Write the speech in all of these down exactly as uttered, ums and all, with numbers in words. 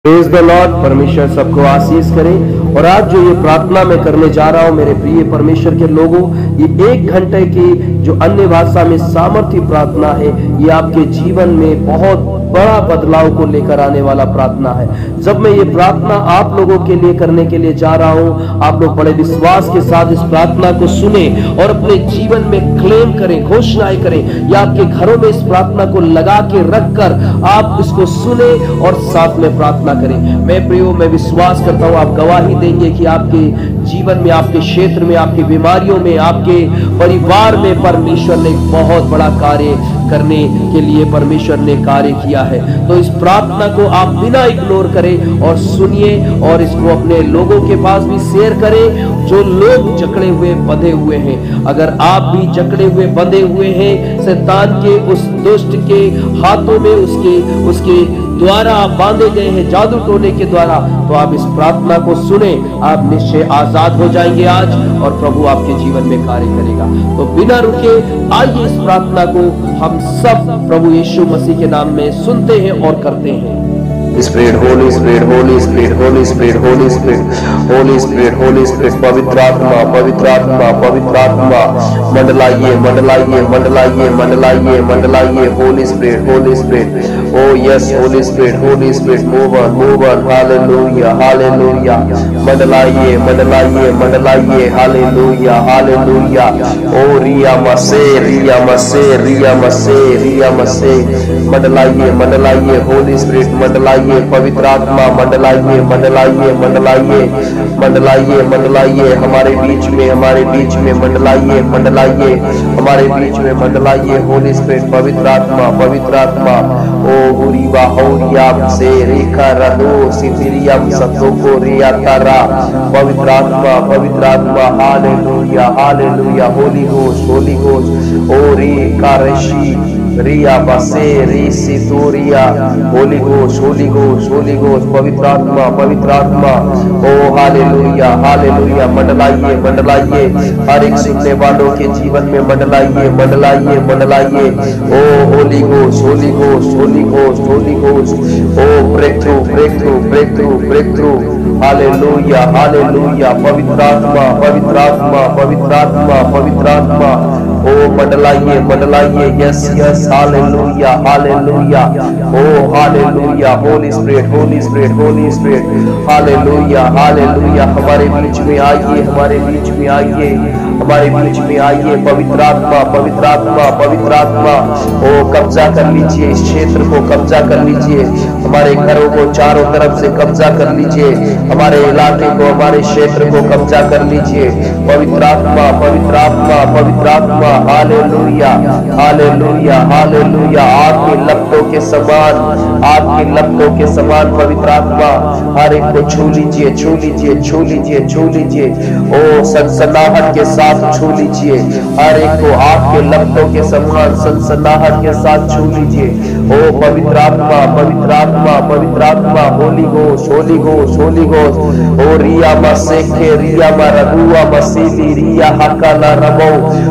Praise the Lord. परमेश्वर सबको आशीष करे। और आज जो ये प्रार्थना मैं करने जा रहा हूं मेरे प्रिय परमेश्वर के लोगों, ये एक घंटे की जो अन्य भाषा में सामर्थ्य प्रार्थना है, ये आपके जीवन में बहुत बड़ा बदलाव को लेकर आने वाला प्रार्थना है। जब मैं ये प्रार्थना आप लोगों के लिए करने के लिए जा रहा हूं, आप लोग बड़े विश्वास के साथ इस प्रार्थना को सुने और अपने जीवन में क्लेम करें, घोषणाएं करें, या आपके घरों में इस प्रार्थना को लगा के रखकर आप इसको सुने और साथ में प्रार्थना करें। मैं प्रियो मैं विश्वास करता हूं आप गवाही देंगे कि आपके जीवन में, आपके क्षेत्र में, आपकी बीमारियों में, आपके परिवार में परमेश्वर ने एक बहुत बड़ा कार्य करने के लिए परमेश्वर ने कार्य किया है। तो इस प्रार्थना को आप बिना इग्नोर करें और सुनिए और इसको अपने लोगों के पास भी शेयर करें जो लोग जकड़े हुए बंधे हुए हैं। अगर आप भी जकड़े हुए बंधे हुए हैं शैतान के उस दुष्ट के हाथों में, उसके उसके द्वारा आप बांधे गए हैं जादू टोने के द्वारा, तो आप इस प्रार्थना को सुने, आप निश्चय आजाद हो जाएंगे आज और प्रभु आपके जीवन में कार्य करेगा। तो बिना रुके आइए इस प्रार्थना को हम सब प्रभु यीशु मसीह के नाम में सुनते हैं और करते हैं। Spirit, Holy Spirit, Holy Spirit, Holy Spirit, Holy Spirit, Holy Spirit, Holy Spirit, पवित्र आत्मा, पवित्र आत्मा, पवित्र आत्मा, मंडलाइए, मंडलाइए, मंडलाइए, मंडलाइए, मंडलाइए, Holy Spirit, Holy Spirit, oh yes, Holy Spirit, Holy Spirit, move on, move on, Hallelujah, Hallelujah, मंडलाइए, मंडलाइए, मंडलाइए, Hallelujah, Hallelujah, oh रिया मसे, रिया मसे, रिया मसे, रिया मसे, मंडलाइए, मंडलाइए, Holy Spirit, मंडलाइए, पवित्र आत्मा, मंडलाइए, मंडलाइए, मंडलाइए, मंडलाइए, मंडलाइए, हमारे बीच में, हमारे बीच में मंडलाइए, मंडलाइए, हमारे बीच में मंडलाइए, होली स्पिरिट, पवित्र आत्मा, पवित्र आत्मा, ओ हुरीवा होरियाम से रेखा रहो सिफिरियम सतोको रिया तारा, पवित्र आत्मा, पवित्र आत्मा, हालेलुया, हालेलुया, होली घोष, होली घोष, ओ रे कारशी रिया बसे री सितोरिया, होली घोष, होली घोष, होली घोष, पवित्र आत्मा, पवित्र आत्मा, ओ हालेलुया, हालेलुया, मंडलाइए, मंडलाइए, हर एक सुनने वालों के जीवन में मंडलाइए, मंडलाइए, मंडलाइए, ओ होली घोष, होली घोष, होली घोष, होली घोष, ओ break through, break through, break through, break through, hallelujah, hallelujah, पवित्र आत्मा, पवित्र आत्मा, पवित्र आत्मा, पवित्र आत्मा, ओ मंडलाइए, मंडलाइए, यस यस, हालेलुया, हालेलुया, ओ hallelujah, holy spirit, holy spirit, holy spirit, hallelujah, hallelujah, हमारे बीच में आइए, हमारे बीच में आइए, हमारे बीच में आइए, पवित्र आत्मा, पवित्र आत्मा, पवित्र आत्मा, ओ कब्जा कर लीजिए, इस क्षेत्र को कब्जा कर लीजिए, हमारे घरों को चारों तरफ से कब्जा कर लीजिए, हमारे इलाके को, हमारे क्षेत्र को कब्जा कर लीजिए, पवित्र आत्मा, पवित्र आत्मा, पवित्र आत्मा, हालेलुया, हालेलुया, हालेलुया, आग के लपटों के समान, आग के लपटों के समान, पवित्र आत्मा, हर एक को छू लीजिए, छू लीजिए, छू लीजिए, छू लीजिए, ओ सनसनाहट के साथ छू लीजिए, हर एक को आग के लपटों के समान सनसनाहट के साथ छू लीजिए, ओ पवित्र आत्मा, पवित्र आत्मा, पवित्र आत्मा, होली घोष, होली घोष, होली घोष, ओ रिया मसेखे, रिया मरगुआ मसीली, रिया हकाला रबो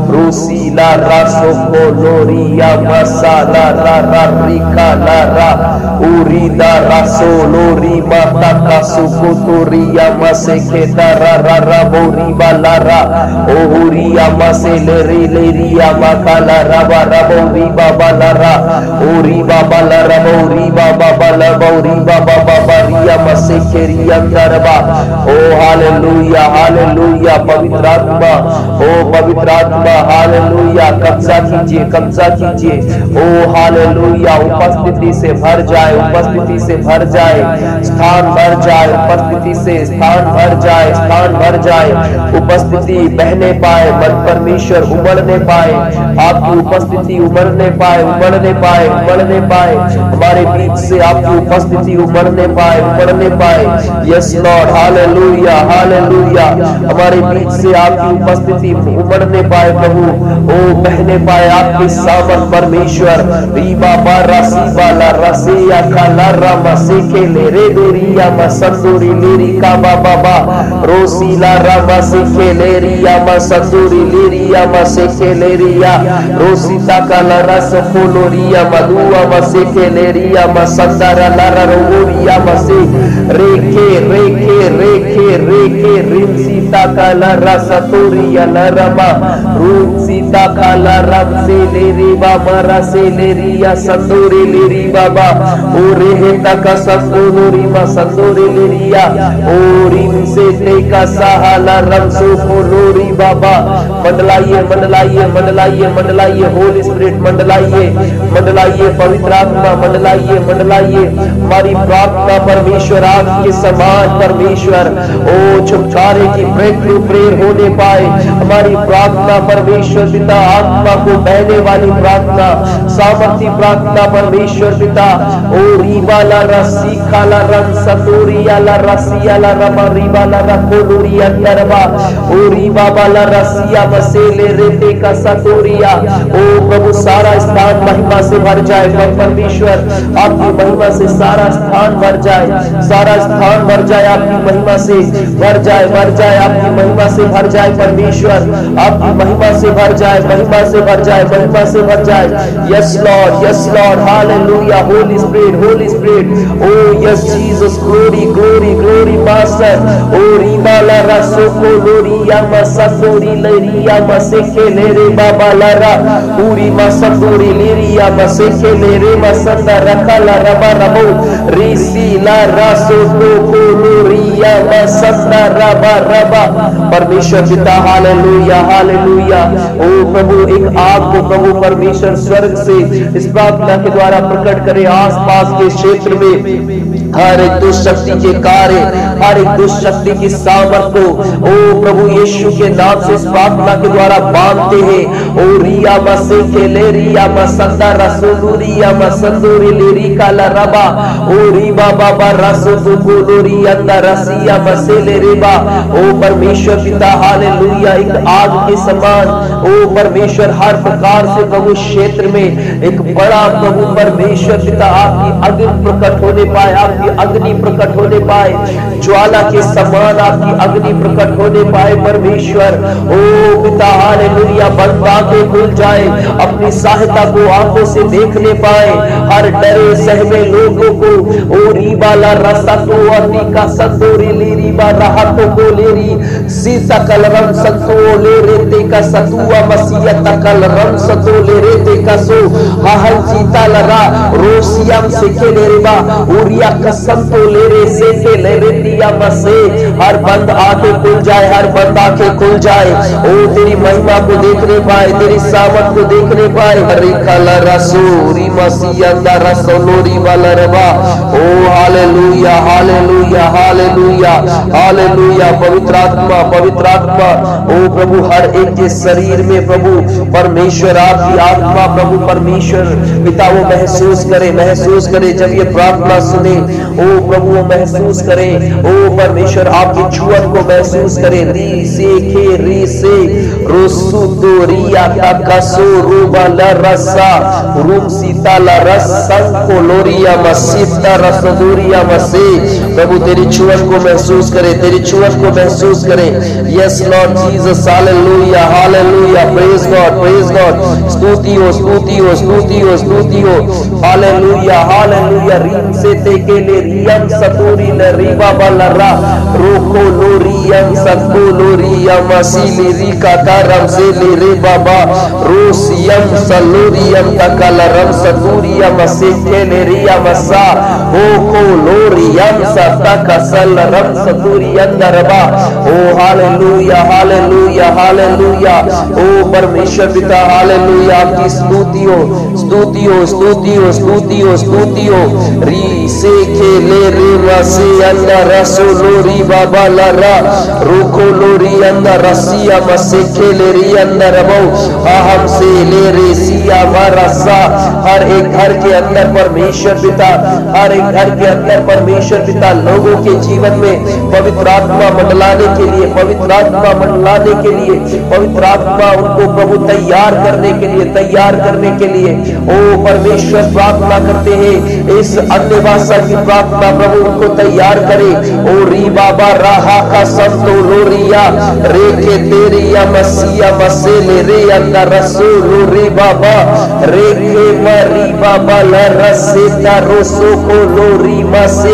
रूसीला रासोको लोरिया मसाला रा रा रिका ला रा उरीदा रासो लोरी माता कासुको तोरिया मसेखे दा रा रा रा बोरीबा ला रा ओ हुरिया मसे ले रे ले रिया मकाला रबा रबो री बाबा ला रा ओ री बाबा ला रबो री बाबा बाला बोरी बाबा बाबा रिया मसेखे रिया दरबा, ओ हालेलुया, हालेलुया, पवित्र आत्मा, ओ पवित्र आत्मा, हालेलुया, कब्जा कीजिए, कब्जा कीजिए, ओ हालेलुया, उपस्थिति से भर जाए, उपस्थिति से भर जाए, स्थान भर जाए, उपस्थिति से स्थान भर जाए, स्थान भर जाए, उपस्थिति बहने पाए, मन परमेश्वर उमड़ने पाए, आपकी उपस्थिति उमड़ने पाए, उमड़ने पाए, उमड़ने पाए, हमारे बीच से आपकी उपस्थिति उमड़ने पाए, उमड़ने पाए, यस लॉर्ड, हालेलुया, हालेलुया, हमारे बीच से आपकी उपस्थिति उमड़ने पाए प्रभु, ओ बहने पाए आपके सामर्थ परमेश्वर, रीबा बारा सीबा ला रसिया काला रामा सेके ले रे दोरिया लेरिया मसंदूरी लेरी का बाबा बा रोसीला रामा से खेलेरिया मसंदूरी लेरिया मसे खेलेरिया रोसीता का लरस फोलोरिया मधुआ मसे खेलेरिया मसंदरा लरा रोरिया मसे रेखे रेखे रेखे रेखे रिम सीता का लरा सतोरिया लरमा रूप सीता का लरम से लेरी बाबा रसे लेरिया संदूरी लेरी बाबा ओ रेहता का संदूरी मा संदूरी लेरिया ओ रिम से ते का सहाला रम सो फोलोरी बाबा मंडलाइए मंडलाइए मंडलाइए मंडलाइए होली स्पिरिट मंडलाइए मंडलाइए पवित्र आत्मा मंडलाइए मंडलाइए हमारी प्रार्थना परमेश्वर आपके समान परमेश्वर ओ छुटकारे की ब्रेक थ्रू प्रेयर होने पाए हमारी प्रार्थना परमेश्वर पिता आत्मा को बहने वाली प्रार्थना सामर्थी प्रार्थना परमेश्वर पिता ओ रीबाला रसी खाला रन सतोरिया ला रसिया ला रमा रीबाला रकोलोरी अंदरबा ओ रीबाला रसिया मसेले रेते का सतोरिया ओ प्रभु सारा स्थान महिमा से भर जाए परमेश्वर आपकी महिमा से सारा स्थान भर जाए सारा स्थान भर जाए आपकी महिमा से भर जाए भर जाए आपकी महिमा से भर जाए परमेश्वर आपकी महिमा से भर जाए महिमा से भर जाए महिमा से भर जाए yes Lord yes Lord hallelujah holy spirit holy spirit ओ yes Jesus glory glory glory master ओ रीबाला रसो को लोरिया मसंदोरी लेरिया मसेखे लेरे बाबा लरा पूरी मसंदोरी लेरिया मसेखे लेरे मसंदा रखा ला रबा रबो रीसी ला रसो को लोरिया मसंदा रबा रबा परमेश्वर पिता हालेलुया हालेलुया ओ प्रभु एक आग को प्रभु परमेश्वर स्वर्ग से इस प्रार्थना के द्वारा प्रकट करे आसपास के क्षेत्र में हर एक दुष्ट शक्ति के कार्य हर एक दुष्ट शक्ति की सामर्थ को ओ प्रभु यीशु के नाम से इस प्रार्थना के द्वारा बांधते हैं ओ रिया मसे के ले रिया मसंदा रसूलुरिया मसंदूरी लेरी का लरबा ओ रीबा बाबा रसूलुरी अंदर रसिया मसे ले रेबा ओ परमेश्वर पिता हालेलुया एक आग के समान ओ परमेश्वर हर प्रकार से प्रभु क्षेत्र में एक बड़ा प्रभु परमेश्वर पिता आपकी अग्नि प्रकट होने पाए आपकी अग्नि प्रकट होने पाए ज्वाला के समान आपकी अग्नि प्रकट होने पाए परमेश्वर ओ पिता हालेलुया बंद आंखें खुल जाए अपनी सहायता को आंखों से देखने पाए हर डरे सहमे लोगों को ओ रीबाला रसा तो अति का संतोरी ले रीबा राहतों को ले री सीता कल रंग सतो ले रेते का सतुआ मसीहा तकल रंग सतो ले रेते का सो हाहल सीता लरा रोसियम से के ले रेबा उरिया कसम तो ले रे से के ले रेतिया मसे हर बंद आंखें खुल जाए हर बंद आंखें खुल जाए ओ तेरी महिमा को देखने पाए तेरी सामर्थ को देखने पाए हरि कला रसूरी मसीहा दा रसोलोरी वाला रबा ओ हालेलुया हालेलुया हालेलुया हालेलुया पवित्र आत्मा पवित्र आत्मा ओ प्रभु हर एक के शरीर में प्रभु परमेश्वर आपकी आत्मा प्रभु परमेश्वर पिता वो महसूस करे महसूस करे जब ये प्रार्थना सुने ओ प्रभु वो महसूस करे ओ परमेश्वर आपकी छुअत को महसूस करे री से खे री से रोसु तो रिया का कसो रूबा ला रसा रूम सीता ला रस संको लोरिया मसीता रसदूरिया मसे प्रभु तेरी छुअत को महसूस करे तेरी छुअत को महसूस करे yes Lord Jesus hallelujah hallelujah praise God praise God स्तुति हो स्तुति हो स्तुति हो स्तुति हो हालेलुया हालेलुया रीम से ते के ले रियम सतूरी ले रीबा बलरा रोको लोरियम सको लोरिया मसीली री का करम से ले रे बाबा रोसियम सलोरियम तकलरम सतूरिया मसे के ले रिया मसा ओको लोरियम सता कसल रम सतूरियम दरबा ओ हालेलुया हालेलुया हालेलुया ओ परमेश्वर पिता हालेलुया आपकी स्तुति हो स्तुति हो स्तुति हो स्तुति हो स्तुति हो री से के ले रे मसे अंदर रसो लोरी बाबा लरा रोको लोरी अंदर रसिया मसे के ले री अंदर रबो अहम से ले रे सिया मरसा हर एक घर के अंदर परमेश्वर पिता हर एक घर के अंदर परमेश्वर पिता आत्मा लोगों के जीवन में पवित्र आत्मा मंडलाने के लिए, पवित्र आत्मा मंडलाने के लिए, पवित्र आत्मा उनको प्रभु तैयार करने के लिए, तैयार करने के लिए ओ परमेश्वर प्रार्थना करते हैं। इस अन्य भाषा की प्रार्थना प्रभु उनको तैयार करे। ओ री बाबा राहा का संतो लोरिया रे के तेरिया मसीहा मसेले रे अंदर रसूल रे बाबा रे के मरी बाबा ला रसेता रोसो को लोरी मसे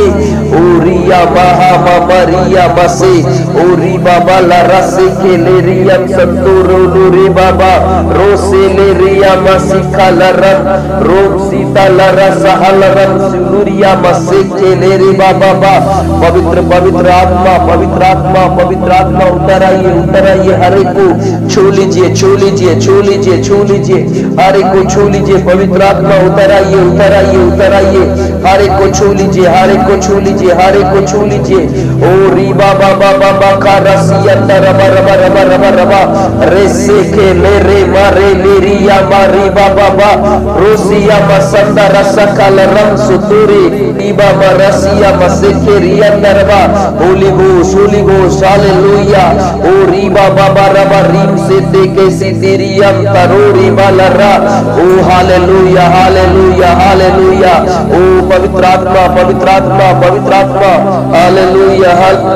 ओरिया महा मरिया मसे ओरी बाबा ला रसे के ले रियम संतोरो लोरी बाबा रोसे ले रिया मसिखा लरन रोम सीता लरा सहलरन सुलुरिया मसे के ले रे बाबा बा पवित्र पवित्र आत्मा पवित्र आत्मा पवित्र आत्मा उतर आइए उतर आइए। हरे को छू लीजिए छू लीजिए छू लीजिए छू लीजिए हरे को छू लीजिए। पवित्र आत्मा उतर आइए उतर आइए उतर आइए। हरे को छू लीजिए हरे को छू लीजिए हरे को छू लीजिए। ओ री बाबा बाबा बा का रसिया रबा रबा रबा रबा रबा रे से के ले रे मारे लेरिया मारी बाबा बा रोसिया मसंदा रसा कलरम सुतुरी ईबा मरसिया मसे के रिया दरबा होली घोष होली घोष हालेलुया। ओ री बाबा बा रबा रीम से दे के सिदिरियम तरोरी बालरा ओ हालेलुया हालेलुया हालेलुया। ओ पवित्र आत्मा पवित्र आत्मा पवित्र आत्मा hallelujah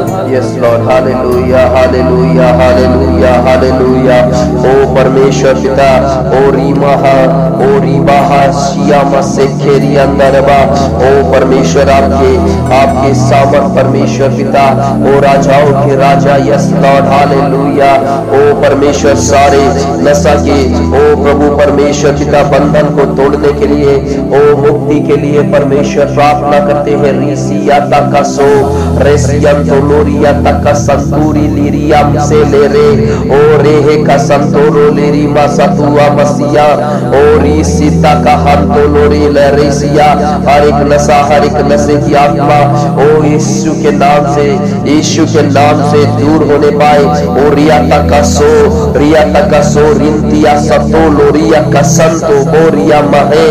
yes Lord hallelujah hallelujah hallelujah hallelujah. ओ परमेश्वर पिता ओ री महा ओ री बाहा शिया मसे खेरी अंदरबा ओ परमेश्वर आपके आपके सामर्थ परमेश्वर पिता ओ राजाओं के राजा यस लॉर्ड हालेलुया। ओ परमेश्वर सारे नशा के ओ प्रभु परमेश्वर पिता बंधन को तोड़ने के लिए ओ मुक्ति के लिए परमेश्वर प्रार्थना करते हैं। रीसिया तक सो रेसियम तो लोरिया तक संतूरी लिरियम से ले रे ओ रेहे का संतोरो लेरी मा सतुआ मसिया ओ रीसिता का हम तो लोरी लेरिसिया। हर एक नशा हर एक नशे की आत्मा ओ यीशु के नाम से यीशु के नाम से दूर होने पाए। ओ रिया तक सो रिया तक सो रिंतिया सतो लोरिया का संतो बोरिया महे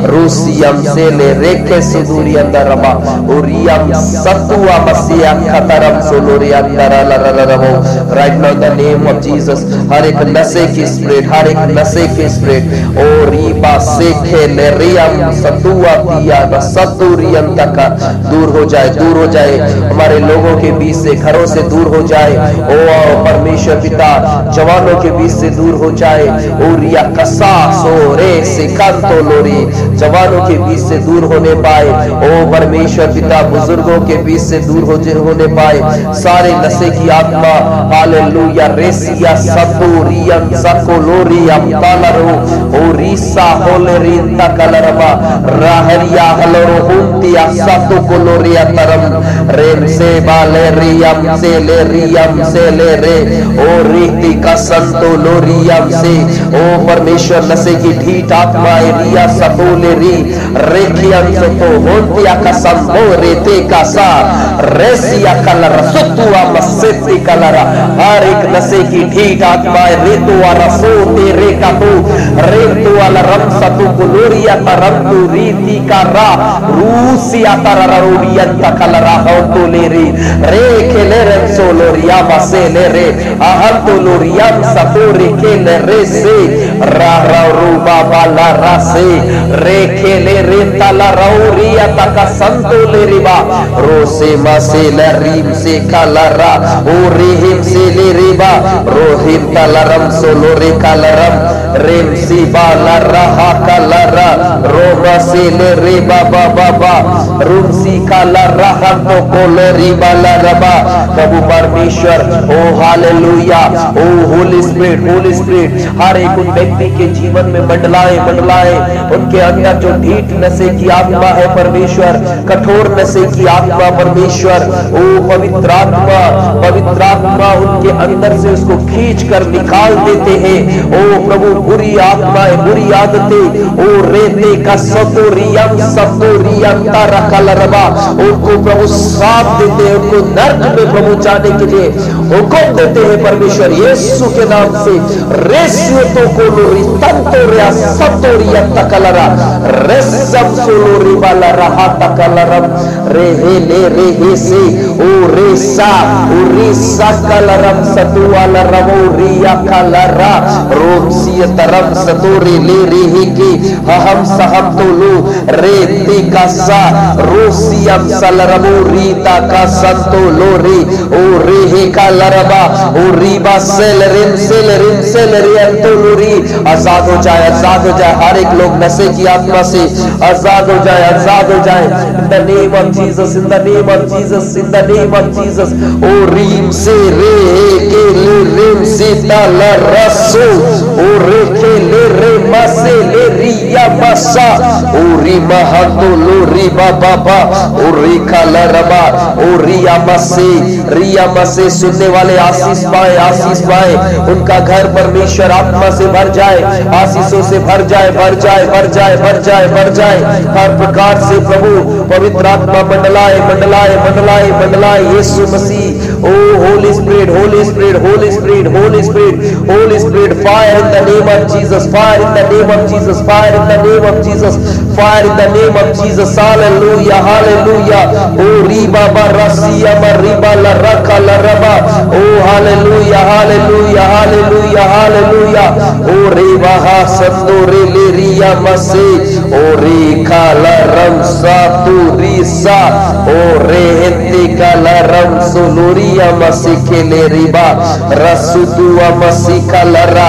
रूसियम से ले रेखे सुदूरी अंदर रबा ओ रियम सतुआ मसिया खतरम सोलोरिया तरलरररबो right now the name of Jesus. हर एक नशे की स्पिरिट हर एक नशे की स्पिरिट ओ रीबा से खेले रियम सतुआ दिया सतुरियम तक दूर हो जाए दूर हो जाए हमारे लोगों के बीच से घरों से दूर हो जाए। ओ परमेश्वर पिता जवानों के बीच से दूर हो जाए। ओ रिया कसा सो रे से कांतो लोरी जवानों के बीच से दूर होने पाए। ओ परमेश्वर पिता बुजुर्गों के बीच से दूर हो होने पाए। सारे नशे की आत्मा हालेलुया रेसिया सतुरियम सकोलोरियम तालरो ओ रीसा होलेरिन तकलरबा राहरिया हलरो हुंतिया सतु कोलोरिया तरम रेम से बाले रियम से ले रियम से ले रे ओ रीति का संतो लोरियम से ओ परमेश्वर नशे की ढीठ आत्माएं रिया सतोले री रेखियम सतो होंतिया का संतो रेते का सा रेसिया कलर सतुआ मसेती कलर हर एक नशे की ढीठ आत्माएं रेतु वाला सो तेरे का तो रेतु वाला रम सतु कोलोरिया तरम तू रीति का रा रूसिया तररोरियन कलरा हो तो ले रे रे खेले रे सोलोरिया मसे ले रे अहम तो लोरियम सतो रे खेले रे से रा रा रू बाबा ला रा से रे खेले रे तला रौरिया तक संतो ले रे बा रो से मसे ले रीम से कलरा ओ रेहिम से ले रे बा रोहिम कलरम सोलो रे कलरम रेम सी बा ला रहा कलरा रोमा से ले रे बाबा बाबा रूसी काला रहा तो कोलोरी बाला रबा प्रभु परमेश्वर ओ हालेलुया ओ होली स्पिरिट होली स्पिरिट हर एक उन व्यक्ति के जीवन में मंडलाए मंडलाए उनके अंदर जो ढीठ नशे की आत्मा है परमेश्वर कठोर नशे की आत्मा परमेश्वर ओ पवित्र आत्मा पवित्र आत्मा उनके अंदर से उसको खींच कर निकाल देते हैं। ओ प्रभु बुरी आत्माएं, बुरी आदतें, ओ रेते का सतोरियम सतोरियम तारा कलरबा, उनको प्रभु साफ देते हैं, उनको नर्क में प्रभु जाने के लिए हुक्म देते हैं परमेश्वर यीशु के नाम से। रेस्यो तो कोलोरी तंतोरिया सतोरिया तकलरा रेसम सोलोरी वाला रहा तकलरम रेहे ले रेहे से ओ रेसा ओ रेसा कलरम सतुवाला रवो रिया कलरा रोसिय तरम सतोरी ले रेहे के हम सहम तो लो रेते का सा रोसियम सलरमो रीता का संतो लो रे ओ रेहे का लरबा ओ रीबा सेल रिम सेल रिम सेल रियम तो लोरी। आजाद हो जाए, आजाद हो जाए, हर एक लोग नशे की आत्मा से आजाद हो जाए, आजाद हो जाए। In the name of Jesus, in the name of Jesus, in the name of Jesus. ओ रीम से रे के ले रिम से ताला रसो ओ रे के ले रे मसे ले रिया मसा ओ री महतो लो री बाबा बा ओ री काला रबा ओ रिया मसे रिया मसे। सुनने वाले आशीष पाए, आशीष पाए, उनका घर परमेश्वर आत्मा से भर जाए, आशीषों से भर जाए, भर जाए, भर जाए, भर जाए, भर जाए। हर प्रकार से प्रभु पवित्र आत्मा मंडलाए, मंडलाए, मंडलाए, मंडलाए यीशु मसीह। ओ holy spirit, holy spirit, holy spirit, holy spirit, holy spirit, fire in the name of Jesus, fire in the name of Jesus, fire in the name of Jesus, fire in the name of Jesus. Hallelujah, hallelujah. ओ रीबा बा रसिया मा रीबा ला रखा ला रबा ओ हालेलुया, हालेलुया, हालेलुया, हालेलुया। ओ रीबा हा संदो रे ले रिया मसे ओ रे काला रम सा तू रीसा ओ रे हेते काला रम सोलोरिया मसे के ले रिबा रसुदुआ मसी कालरा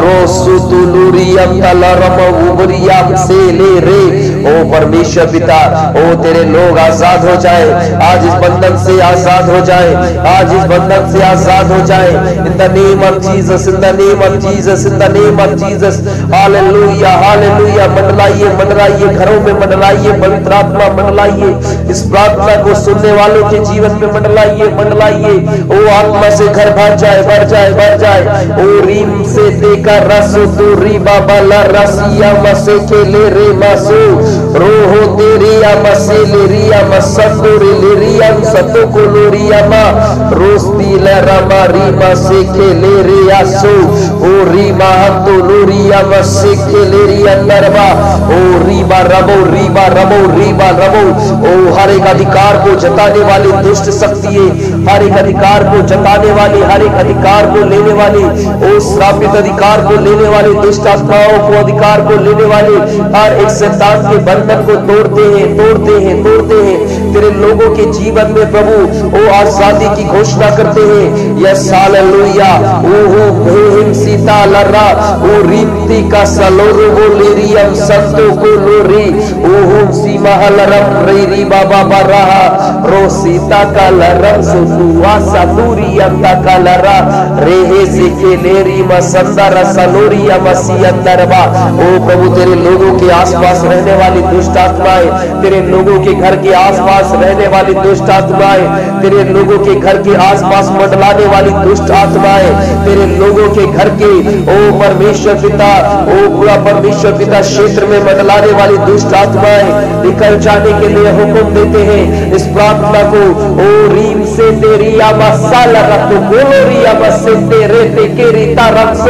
रोसुदु लुरिया कालरम उबरिया से ले रे। ओ परमेश्वर पिता, ओ तेरे लोग आजाद हो जाए, आज इस बंधन से आजाद हो जाए, आज इस बंधन से आजाद हो जाए। In the name of Jesus, in the name of Jesus, in the name of Jesus. Hallelujah, hallelujah. मंडलाइए, मंडलाइए, घरों में मंडलाइए, पवित्र आत्मा मंडलाइए, इस प्रार्थना को सुनने वालों के जीवन में मंडलाइए, मंडलाइए। ओ आत्मा से घर भर जाए, भर जाए, भर जाए। ओ रीम से देकर रसो तू री बाबा ला रसिया मसे के ले रे मसो रोहो तेरिया मसे ले रिया मसंदो रे ले रिया सतो को लोरिया मा रोस्ती ले रमा री मसे के ले रे आसो ओ रीमा तो लोरिया मसे के ले रिया नरवा ओ रीबा रबो रीबा रबो रीबा रबो। ओ हर एक अधिकार को जताने वाली दुष्ट शक्तियां, हर एक अधिकार को जताने वाली, हर एक अधिकार को लेने वाली, ओ श्रापित अधिकार को लेने वाली दुष्ट आत्माओं को, अधिकार को लेने वाली हर एक शैतान के बंधन को तोड़ते हैं, तोड़ते हैं, तोड़ते हैं। तेरे लोगों के जीवन में प्रभु ओ आजादी की घोषणा करते हैं। Yes hallelujah. ओहो भेहिम सीता लरा ओ रीति का सलोरो वो लेरियम संतो को लोरी ओहो सीमा हलरम रेरी बाबा बरहा रो सीता का लरम सुवा सदूरी अंता का लरा रेहे से के लेरी मसंदर सलोरिया मसी अंदरबा। ओ प्रभु तेरे लोगों के आसपास रहने वाली दुष्ट आत्माएं, तेरे लोगों के घर के आसपास रहने वाली दुष्ट आत्माएं, तेरे लोगों के घर के आसपास मंडलाने वाली दुष्ट आत्माएं, तेरे लोगों के घर के ओ परमेश्वर पिता, ओ पूरा परमेश्वर पिता क्षेत्र में मंडलाने वाली दुष्ट आत्माएं निकल जाने के लिए हुक्म देते हैं। इस प्रार्थना को ओ रीम से तेरी मसाला रखो गोलोरिया मसे तेरे तेकेरी तारसो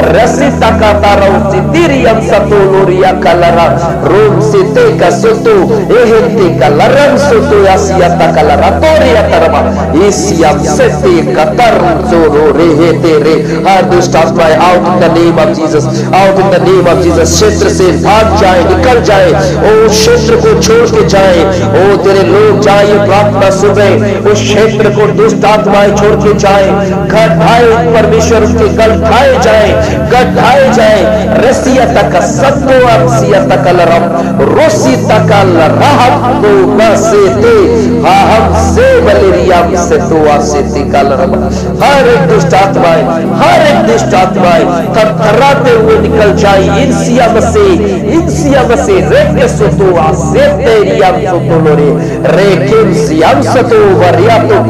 रसिता का तारा तेरी हम सतो लोरिया कलरा रोम से ते का सोतो एहेते का लरम सोतो यासिया ता कलरा तोरिया तरबा एसिया से ते का तरम सोरो रेहे तेरे। हर दुष्ट आत्माएं out in the name of Jesus, out in the name of Jesus. क्षेत्र से भाग जाए, निकल जाए, ओ क्षेत्र को छोड़ के जाए। ओ तेरे लोग जाए, ये प्रार्थना सुन रहे, उस क्षेत्र को दुष्ट आत्माएं छोड़ के जाए, गठाए परमेश्वर के गल ढाए जाए, गठाए जाए। रसिया तक सत्तो असिया तक लरम रोसी तक लरहम को मसेते हम से बलेरिया से तो आसेते का लरम। हर एक दुष्ट आत्माएं, हर एक दुष्ट आत्माएं थरथराते हुए निकल जाए। इंसिया मसे इंसिया मसे रेके सोतो आसेते रिया सोतो लोरे रेकिम सियाम सतो वरिया तो को होली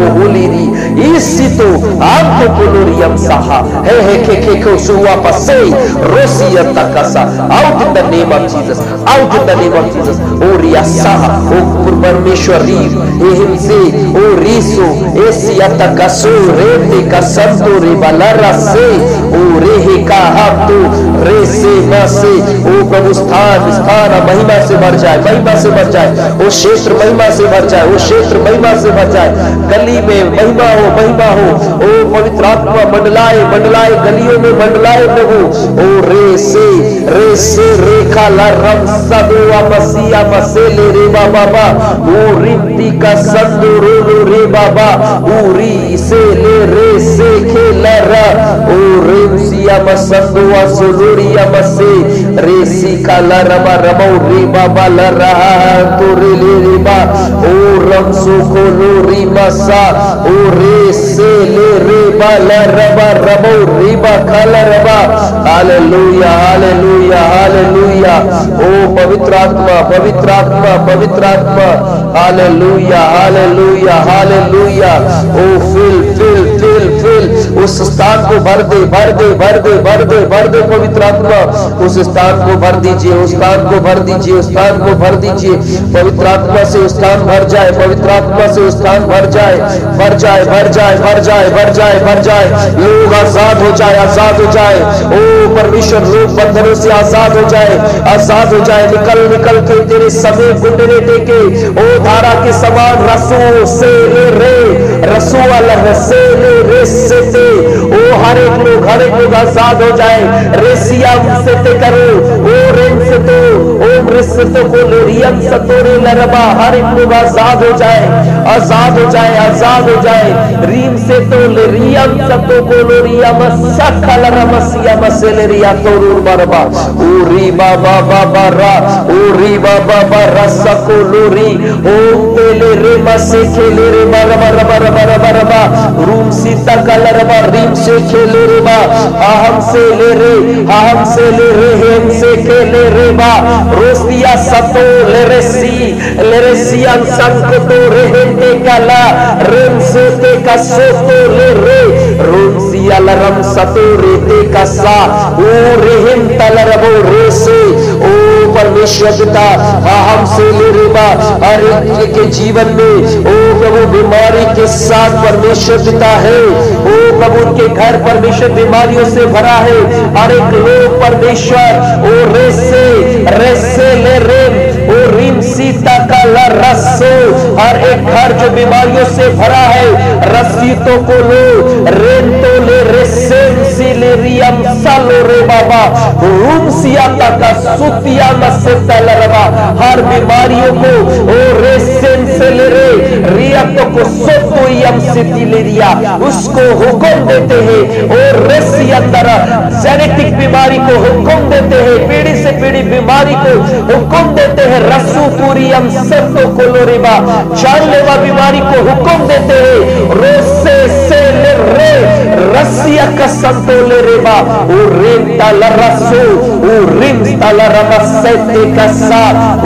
री इसी तो आंखों को लोरियम साहा है है के के को सुआ पसे रोसिया तकसा out in the name of Jesus out in the name of Jesus ओ रिया साहा ओ परमेश्वर री ए हिमसे ओ रिसो एसिया तकसो रे ते कसंतो रे बलरा से ओ रे हे का हम तो रे से न से ओ प्रभु स्थान स्थान महिमा से भर जाए महिमा से भर जाए वो क्षेत्र महिमा से भर जाए वो क्षेत्र महिमा से भर जाए गली में महिमा हो महिमा हो ओ पवित्र आत्मा मंडलाए मंडलाए गलियों में मंडलाए प्रभु ओ रे से रे से रेखा ला रम सदो मसीहा मसे ले रे बाबा बा ओ रिप्ती का संदो रो रो रे बाबा ओ री से ले रे से खेला रा ओ रे सिया मसंदो सोलोरिया मसे रे सी का ला रबा रबो रे बाबा ला रहा तो रे ले रे बा ओ रम सो को लो री मसा ओ रे से ले रे बा ला रबा रबो रे बा खाला रबा हालेलुया हालेलुया हालेलुया ओ पवित्र आत्मा पवित्र आत्मा पवित्र आत्मा हालेलुया हालेलुया हालेलुया ओ फिल फिल फिल फिल उस स्थान को भर दे भर दे भर दे भर दे भर दे पवित्र आत्मा उस स्थान को भर दीजिए उस स्थान को भर दीजिए उस स्थान को भर दीजिए पवित्र आत्मा से उस स्थान भर जाए पवित्र आत्मा से उस स्थान भर जाए भर जाए भर जाए भर जाए भर जाए भर जाए लोग आजाद हो जाए आजाद हो जाए ओ परमेश्वर लोग बंधनों से आजाद हो जाए आजाद हो जाए निकल निकल के तेरे समय घुटने टेके ओ धारा के समान रसों से ले रे रसों वाला रसे ले रे से ते ओ हर एक लोग हर एक लोग आजाद हो जाए रेसिया से ते करो ओ रेम से तो ओम रिसतो को लोरियम सतोरे लरबा हर एक लोग आजाद हो जाए आजाद हो जाए आजाद हो जाए रीम से तो लेरियम सतो को लोरियम सकल रमसिया मसेलेरिया तोरूर बरबा ओ री बाबा बाबा रा ओ री बाबा बाबा सको लोरी ओम तेले रे मसे खेले रे बरबा रबा रबा रबा रबा रूम सीता कलरबा रीम से खेले रे बा अहम से ले रे अहम से ले रे हेम से खेले रे बा रोसिया सतो ले रे सी ले रे सिया संकतो रे हेंटे कला रेम से ते का सोतो ले रे रोसिया लरम सतो रे ते का सा ओ रे हेम तलरबो रे से ओ परमेश्वर पिता हम से ले रे बा हर एक के जीवन में ओ प्रभु बीमारी के साथ परमेश्वर पिता है ओ प्रभु उनके घर परमेश्वर बीमारियों से भरा है हर एक लोग परमेश्वर ओ रे से रे से ले रे ओ रिम सीता का ला रसो हर एक घर जो बीमारियों से भरा है रसीतो को लो रेंतो ले रेसेम सी ले रियम सालो रे बाबा रूम सियाता का सुतिया मसेता लरबा हर बीमारियों को ओ रेसेम से ले रे रियतो को सोतो यम सिती ले रिया उसको हुक्म देते हैं और रेसी अंदर जेनेटिक बीमारी को हुक्म देते हैं पीढ़ी से पीढ़ी बीमारी को हुक्म देते हैं रसू पूरी हम सबको कोलोरिबा जानलेवा बीमारी को हुक्म देते हैं रोसे से ले रे रसिया का संतोले रेबा ओ रेम ताला रसो ओ रिम ताला रमसेते का सा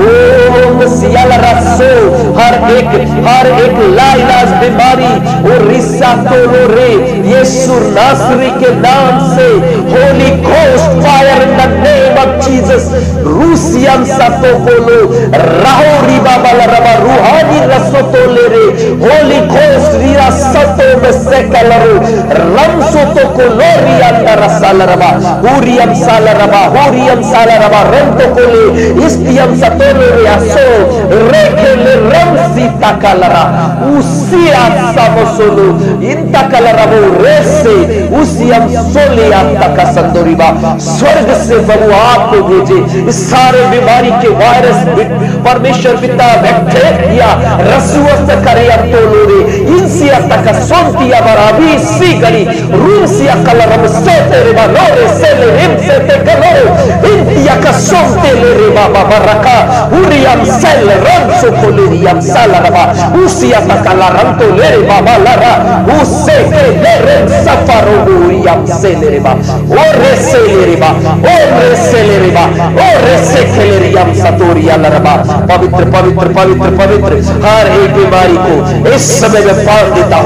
ओ मसियाला रसो हर एक हर एक लाइलाज बीमारी ओ रिसा तोलो रे यीशु नासरी के नाम से holy ghost fire in the name of Jesus रूसियम सतो कोलो राहोरी बाबा लरबा रूहानी रसो तो ले रे होली घोस्ट रिया सतो में से कलरो रमसो तो को लोरी अंदर साल रबा हुरियम साल रबा हुरियम साल रबा रम तो को ले इस्तियम सतो ले असो रेखे ले रम सीता कलरा उसी आसा मसोलो इंता कलरा वो रेसे उसी हम सोले आता का संदोरीबा स्वर्ग से प्रभु आपको भेजे इस सारे बीमारी के वायरस परमेश्वर पिता बैक्टीरिया रसुअस्त करे अब तो लोरे इंसिया तक सोंतिया बरा भी सी गली रूसिया कलरम सोते रे बा लोरे से ले हिम से ते कलो इंतिया का सोंते ले रे बाबा बरका हुरियम सेल रम सो कोलियम साला रबा उसिया तक कलरम तो ले रे बाबा लरा उसे के ले रे सफरो हुरियम से ले रे बा ओ रे से ले रे बा ओ रे से ले रे बा ओ रे से के ले रियम सतोरिया लरबा पवित्र पवित्र पवित्र पवित्र हर एक बीमारी को इस समय में बांध देता हूं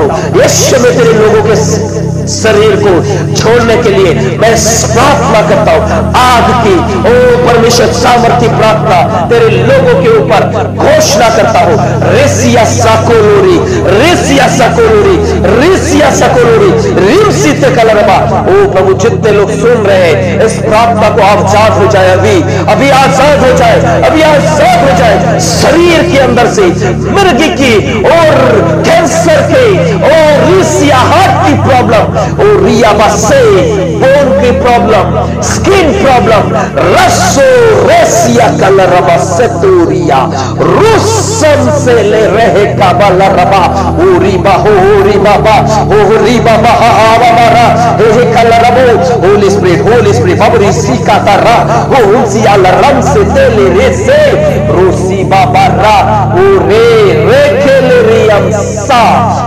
हूं। यीशु में तेरे लोगों के शरीर को छोड़ने के लिए मैं प्रार्थना करता हूं। आग की ओ परमेश्वर सामर्थ्य प्रार्थना तेरे लोगों के ऊपर घोषणा करता हूं। रेसिया साकोलोरी, रेसिया साकोलोरी, रेसिया साकोलोरी, रिमसीते कलरबा। ओ प्रभु, जितने लोग सुन रहे हैं इस प्रार्थना को आजाद हो जाए, अभी अभी आजाद हो जाए, अभी आजाद हो जाए शरीर के अंदर से मिर्गी की और कैंसर के और रिसिया हार्ट की प्रॉब्लम, और रिया बसे बोन की प्रॉब्लम, स्किन प्रॉब्लम, रसो रेसिया कलर सेतोरिया रुसम से ले रहे काबल रबा ओरी बाहो ओरी बाबा ओरी बाबा आवारा हे कलर रबो होली स्पिरिट होली स्पिरिट बाबरी सीका तारा हो उनसिया लरम से तेले रे से रोसी बाबा रा ओरे रे खेले रियम सा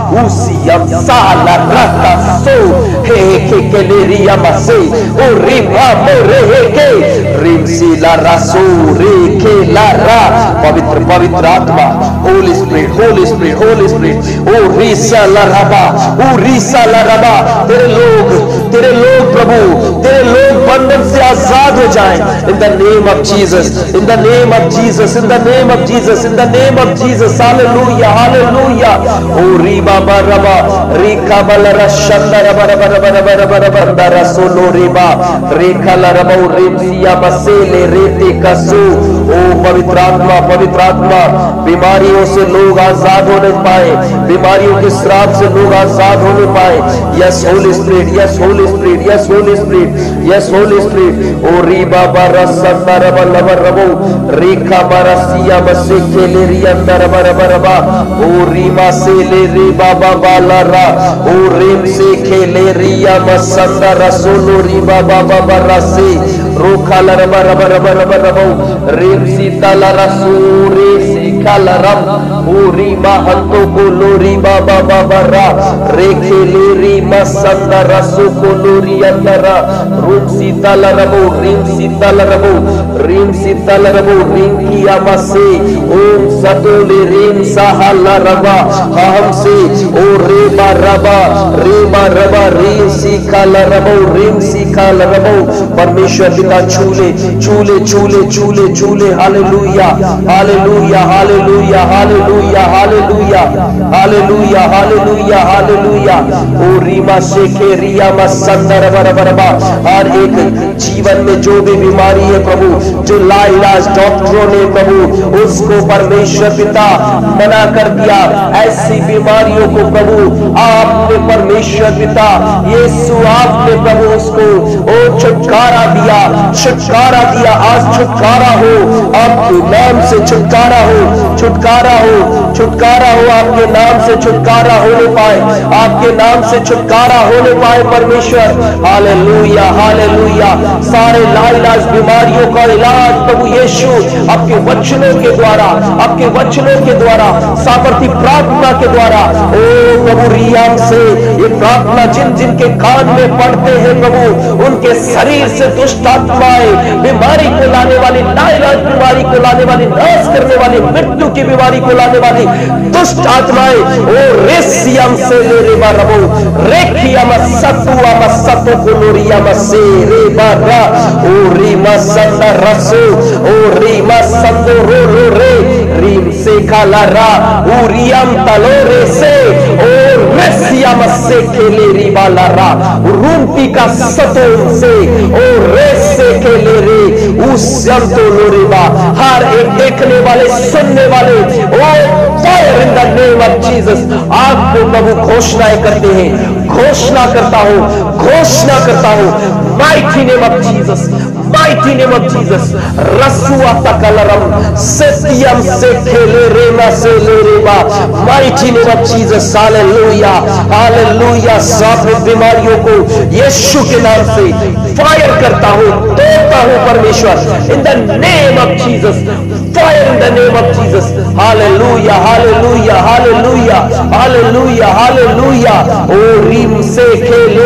उसियम सा ला रता सो हे के केलेरिया मसे ओ रिमा मोरे हे के रिमसी ला रसो रे के ला रा। पवित्र पवित्र आत्मा holy spirit holy spirit holy spirit ओ रिसा ला रबा ओ रिसा ला रबा। तेरे लोग तेरे लोग प्रभु तेरे लोग बंधन से आजाद हो जाएं in the name of Jesus, in the name of Jesus, in the name of Jesus, in the name of Jesus. Hallelujah hallelujah. ओ री बाबा रबा री काबल रशंदा रबा रबा रबा रबा रबा रबा रबा रसोलो रिबा रे कला रबा रिमसिया बसेले रेते कसो। ओ पवित्र आत्मा पवित्र आत्मा, बीमारियों से लोग आजाद होने पाए, बीमारियों के श्राप से लोग आजाद होने पाए। Yes holy spirit, yes holy spirit, yes holy spirit, yes holy spirit. ओ री बाबा रसंदा रबा रबा रबो रे काबा रसिया बसे केले री अंदर रबा रबा रबा ओ रीमा से ले रे बाबा बाला रा ओ रेम से खेले रिया मसंदा रसोलो री बाबा बाबा रसे रोखा ला रबा रबा रबा रबा रबो रेम सीता ला रसो रे सीखा ला रम ओ रीमा हंतो को लोरी बाबा बाबा रा रे खेले री मसंदा रसो को लोरी अंदरा रूम सीता ला रबो रीम सीता ला रबो रीम सीता ला रबो रीम किया मसे ओम सतोले रीम साहा ला रबा हम से ओ रे बा रबा रे बा रबा रे सीखा ला रबो रीम सीखा ला रबो। परमेश्वर पिता छूले छूले छूले छूले छूले। Hallelujah hallelujah hallelujah hallelujah hallelujah hallelujah hallelujah hallelujah. ओ रीमा शेखे रिया मसंदर बरबरबा। हर एक जीवन में जो भी बीमारी है प्रभु, जो लाइलाज डॉक्टरों ने प्रभु उसको परमेश्वर पिता मना कर दिया, ऐसी बीमारियों को प्रभु आपने परमेश्वर पिता यीशु आपने प्रभु उसको ओ छुटकारा दिया, छुटकारा दिया। आज छुटकारा हो, आपके नाम से छुटकारा हो, छुटकारा हो, छुटकारा हो। आपके नाम से छुटकारा होने पाए, आपके नाम से छुटकारा होने पाए परमेश्वर। Hallelujah hallelujah. सारे लाइलाज बीमारियों का इलाज प्रभु यीशु आपके वचनों के द्वारा, आपके वचनों के द्वारा, सामर्थी प्रार्थना के द्वारा ओ प्रभु रियाम से ये प्रार्थना जिन जिन के कान में पड़ते हैं प्रभु उनके शरीर से दुष्ट आत्माएं, बीमारी को लाने वाली, लाइलाज बीमारी को लाने वाली, नाश करने वाली, मृत्यु की बीमारी को लाने वाली दुष्ट आत्माएं ओ रेसियम से ले रे बा रबो रेखियम सतुआ मसतो कोलोरिया मसे रे बा रा ओ रीमा संदा रसो ओ रीमा संदो रो रो रे रीम से खाला रा उरियम तलोरे से ओ रेसियम से खेले रिबा ला रा रूमती का सतो से ओ रेस से खेले रे उस संतो लोरेबा। हर एक देखने वाले सुनने वाले ओ fire in the name of Jesus आपको प्रभु घोषणाएं करते हैं, घोषणा करता हूं, घोषणा करता हूं mighty name of Jesus, mighty name of Jesus. रसुआ तकलरम सत्यम से खेले रेमा से ले रेबा mighty name of Jesus. Hallelujah hallelujah. सब बीमारियों को यीशु के नाम से फायर करता हूं, तोड़ता हूं परमेश्वर in the name of Jesus. Fire in the name of Jesus. Hallelujah hallelujah hallelujah hallelujah hallelujah. ओ रीम से खेले रेबा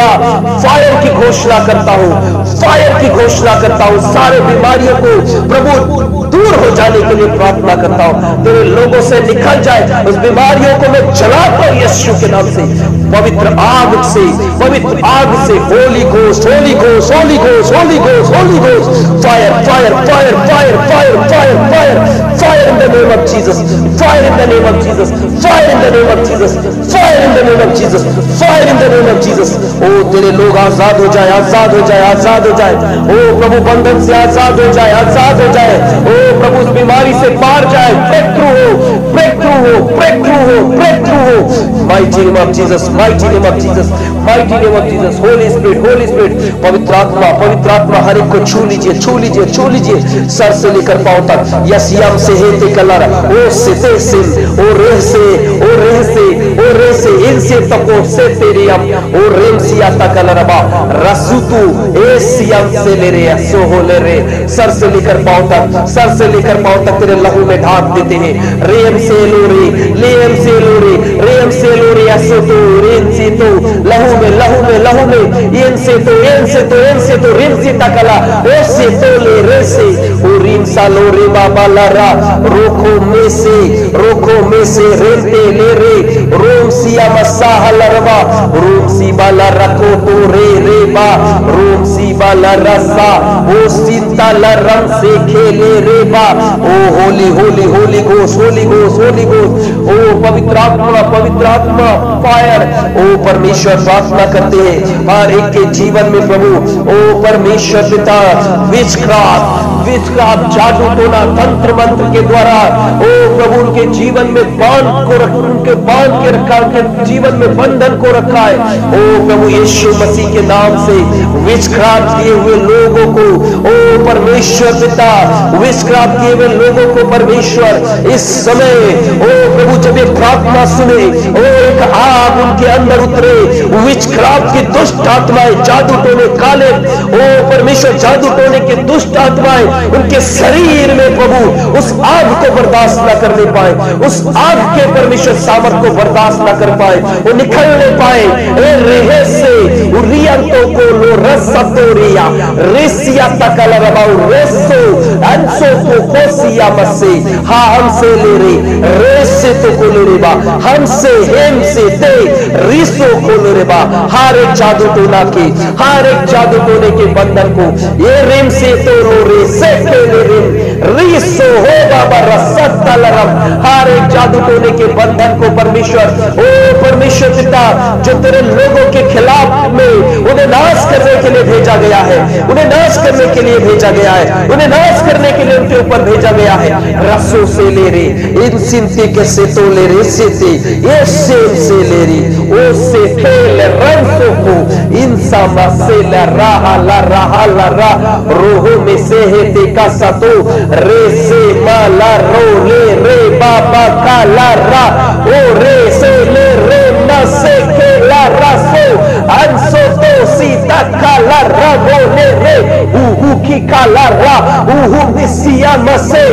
होगा। फायर की घोषणा करता हूं, फायर की घोषणा करता हूं। सारे बीमारियों को प्रभु दूर हो जाने के लिए प्रार्थना करता हूं। तेरे लोगों से निकल जाए उस बीमारियों को मैं जलाता हूं यीशु के नाम से, पवित्र आग से, पवित्र आग से। Holy ghost, holy ghost, holy ghost, holy ghost, holy ghost, fire fire fire fire fire fire fire fire in the name of Jesus, fire in the name of Jesus, fire in the name of Jesus, fire in the name of Jesus, fire in the name of Jesus. ओ तेरे लोग आजाद हो जाए, आजाद हो जाए, आजाद हो जाए। ओ प्रभु बंधन से आजाद हो जाए, आजाद हो जाए। ओ प्रभु उस बीमारी से पार जाए, ब्रेक थ्रू हो, ब्रेक थ्रू हो, ब्रेक थ्रू हो, ब्रेक थ्रू हो। Mighty name of Jesus, mighty name of Jesus, mighty name of Jesus. Holy spirit, holy spirit, पवित्र आत्मा, पवित्र आत्मा हर एक को छू लीजिए, छू लीजिए, छू लीजिए, सर से लेकर पांव तक। यस यम से हे ते कलर, ओ से ते सिन, ओ रे से, ओ रे से, ओ रे से, इन से तको से तेरे यम, ओ रेम सिया तक कलर बा रसूतु ए सियम से ले रे, सो हो ले रे। सर से लेकर पांव तक, सर से लेकर पांव तक तेरे लहू में ढांक देते हैं। रेम से लो रे, लेम से लो रे, रेम से लो रे, असो तो रेम से तो लहू में, लहू में, लहू में, इन से तो, इन से तो, इन से तो, रिम से तकला, ओ से तो ले रे से, ओ रिम सा लो रे बाबा लारा, रोको में से, रोको में से, रेमते ले रे, रोम सिया मसा हलरवा, रोम सी बाला रखो तो रे रे बा, रोम सी बाला रसा, ओ सीता लरम से खेले रे बा। ओ होली होली होली घोष, होली घोष, होली घोष। ओ पवित्र आत्मा, पवित्र आत्मा, फायर। ओ परमेश्वर प्रार्थना करते हैं हर एक के जीवन में प्रभु। ओ परमेश्वर पिता, विचक्राफ्ट, विचक्राफ्ट, जादू टोना, तंत्र मंत्र के द्वारा ओ प्रभु उनके जीवन में बांध को रख, उनके बांध के रखा, उनके जीवन में बंधन को रखा है। ओ प्रभु यीशु मसीह के नाम से विचक्राफ्ट किए हुए लोगों को, ओ परमेश्वर पिता, विचक्राफ्ट किए हुए लोगों को परमेश्वर इस समय, ओ प्रभु जब ये प्रार्थना सुने, ओ एक आग उनके अंदर उतरे। विचक्राफ्ट की दुष्ट आत्माएं, जादू टोने, काले, ओ परमेश्वर जादू टोने की दुष्ट आत्माएं उनके शरीर में प्रभु उस आग को बर्दाश्त न करने पाए, उस आग के परमेश्वर सामर्थ को बर्दाश्त न कर पाए, वो निकल नहीं पाए। ए रेहे से उरियंतो को लो रसतोरिया रेसिया तकल रबाउ रेसो अंसो को कोसिया मसे। हाँ हमसे ले रे, रेसे तो को ले रे बा, हमसे हेम से ते रिसो को ले रे बा। हर एक जादू टोना के, हर एक जादू टोने के बंधन को ये रेम से तो लो रे से के ले रे रिसो हो बाबा रसत लरम। हर एक जादू टोने के बंधन को परमेश्वर, ओ परमेश्वर पिता, जो तेरे लोगों के खिलाफ में उन्हें नाश करने के लिए भेजा गया है, उन्हें नाश करने के लिए भेजा गया है, उन्हें नाश करने के लिए उनके ऊपर भेजा गया है। रसों से ले रे, इन सिंते के से तो ले रे से ते, ये सेम से ले रे, ओ से फेल रंसों को इन सामा से ला रहा ला रहा ला रा रोहो में से है ते का सतो रे से माला रो ले रे बाबा का ला रा, ओ रे से ले रे न से के ला रसो अंसो तो सीता का ला रा गो ले रे उहु की का ला रा उहु मिसिया मसे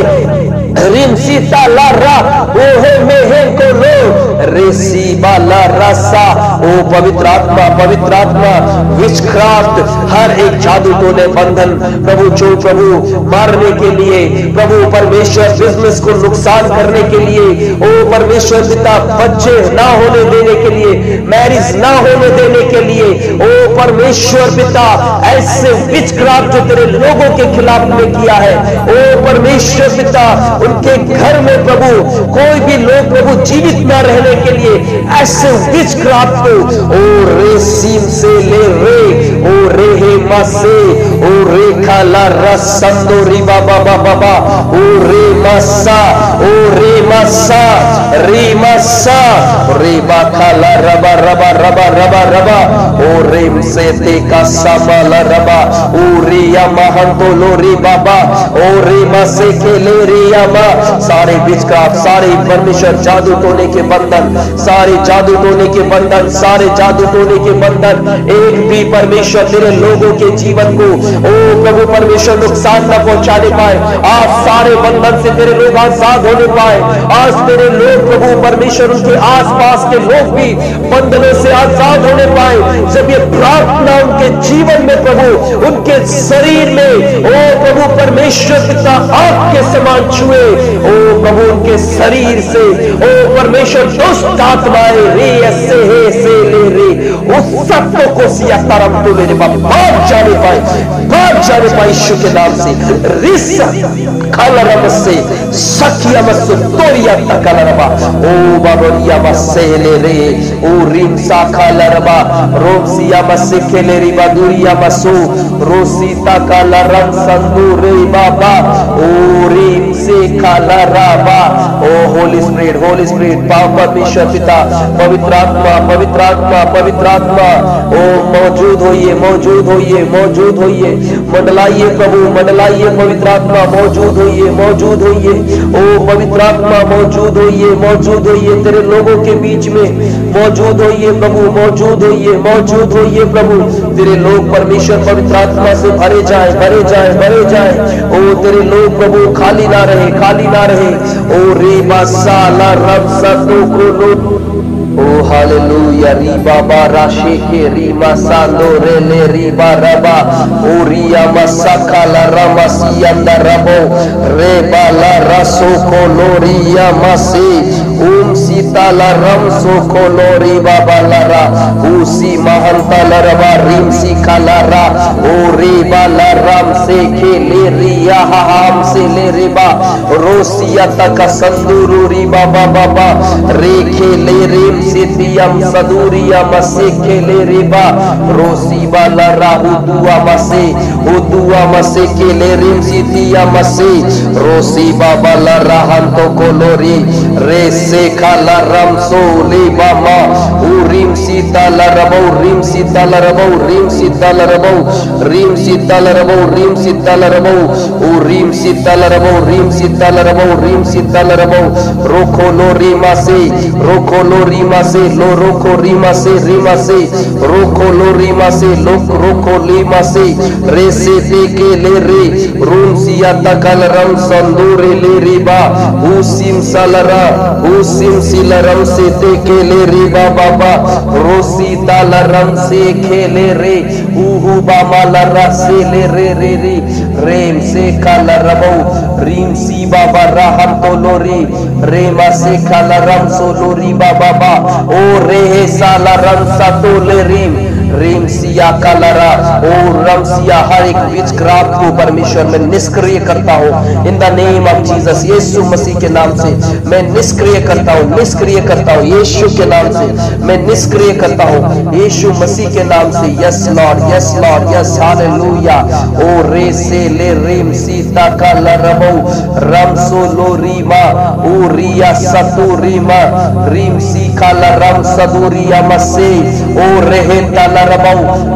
रिम सीता ला रा ओहे मेहे को लो रेसी बाला रसा। ओ पवित्र आत्मा, पवित्र आत्मा, विचक्राफ्ट, हर एक जादू टोने बंधन प्रभु, जो प्रभु मारने के लिए, प्रभु परमेश्वर बिजनेस को नुकसान करने के लिए, ओ परमेश्वर पिता बच्चे ना होने देने के लिए, मैरिज ना होने देने के लिए, ओ परमेश्वर पिता ऐसे विचक्राफ्ट जो तेरे लोगों के खिलाफ में किया है, ओ परमेश्वर पिता उनके घर में प्रभु कोई भी लोग प्रभु जीवित न रहने के लिए ऐसे विचक्राफ्ट को ओ रेसीम से ले रे, ओ रेहे मसे, ओ रेखा ला रसंदोरी बाबा बाबा बा, ओ रे मसा, ओ रे मसा, रे मसा, रे बाखा ला रबा रबा रबा रबा रबा, ओ रेम से ते का सामाला रबा, ओ रे महंतो लो रे बाबा, ओ रे मसे के ले रे यामा। सारे विचक्राफ्ट, सारे परमेश्वर जादू टोने के बंधन, सारे जादू टोने के बंधन, सारे जादू टोने के बंधन, एक भी परमेश्वर तेरे लोगों के जीवन को ओ प्रभु परमेश्वर नुकसान न पहुंचाने पाए। आज सारे बंधन से तेरे लोग आजाद होने पाए। आज तेरे लोग प्रभु परमेश्वर उनके आसपास के लोग भी बंधनों से आजाद होने पाए। जब ये प्रार्थना उनके जीवन में प्रभु, उनके शरीर में ओ प्रभु परमेश्वर पिता आपके समान छुए, ओ प्रभु उनके शरीर से ओ परमेश्वर दुष्ट आत्माएं रे ऐसे है से ले रे उस सत्य को सिया तरम तो मेरे बाप भाग जाने पाए, भाग जाने पाए यीशु के नाम से। रिस कलरम से सखिया मसु तोरिया तकलरबा ओ बाबरिया मसे ले रे ओ रिम सा कलरबा रोसिया मसे खेले री बदुरिया मसु रोसीता कलरम संदूरे बाबा ओ रिम से कलरबा ओ होली स्पिरिट, होली स्पिरिट, पाव परमेश्वर पिता, पवित्र आत्मा, पवित्र आत्मा, पवित्र आत्मा ओ मौजूद होइए, मौजूद होइए, मौजूद होइए, मंडलाइए प्रभु, मंडलाइए पवित्र आत्मा, मौजूद होइए, मौजूद होइए ओ पवित्र आत्मा, मौजूद होइए, मौजूद होइए तेरे लोगों के बीच में, मौजूद होइए प्रभु, मौजूद होइए, मौजूद होइए प्रभु। तेरे लोग परमेश्वर पवित्र आत्मा से भरे जाए, भरे जाए, भरे जाए ओ तेरे लोग प्रभु खाली ना रहे, खाली ना रहे ओ रे बासाला रब सतो को ओ हालेलुया री बाबा राशे के री मासांदो रे ले री बारबा ओ रिया मसाका ला रमसी अंदर रबो रे बाला रसो को लोरिया मसी ओम सीता ला रम सो को लोरी बाबा लरा उसी महंता लरबा रिम सी कलरा ओ रे बाला रम से के ले रिया हम से ले रे बा रोसिया तक संदूरू री बाबा बाबा रे के ले रिम सितियम सदूरिया मसे खेले रेबा रोसी वाला राहु दुआ मसे ओ दुआ मसे खेले रिम सितिया मसे रोसी बाबा ला रहन तो कोलोरी रे से खाला रम सो ले बामा ओ रिम सीता ला रबो रिम सीता ला रबो रिम सीता ला रबो रिम सीता ला रबो रिम सीता ला रबो ओ रिम सीता ला रबो रिम सीता ला रबो रिम सीता ला रबो रोको लोरी मासे रोको लोरी मासे लो रोको रीमा से रीमा से रोको लो रीमा से लोक रोको लीमा से रे से दे के ले रे रूम सिया तकल रम संदूरे ले रे बा उसिम सलरा उसिम सिलरम से दे के ले रे बा बाबा रोसी तालरम से खेले रे उहु बामा लरा से ले रे रे रे रेम से कलरबो रीम सी बाबा राहम तो लोरी रेमा से कलरम सो लोरी बाबा बा ओ रे साला रम सा तो ले रीम रेम सिया कलरा ओ रम सिया हर एक विचक्राफ्ट को परमेश्वर में निष्क्रिय करता हूँ in the name of Jesus. यीशु मसीह के नाम से मैं निष्क्रिय करता हूँ, निष्क्रिय करता हूँ यीशु के नाम से मैं निष्क्रिय करता हूँ यीशु मसीह के नाम से। Yes Lord, yes Lord, yes hallelujah. ओ रे से ले रेम सीता कलरबो रम सो लो रीमा ओ रिया सतु रीमा रीम सी कलरम सदुरिया मसे ओ रेहे रबौ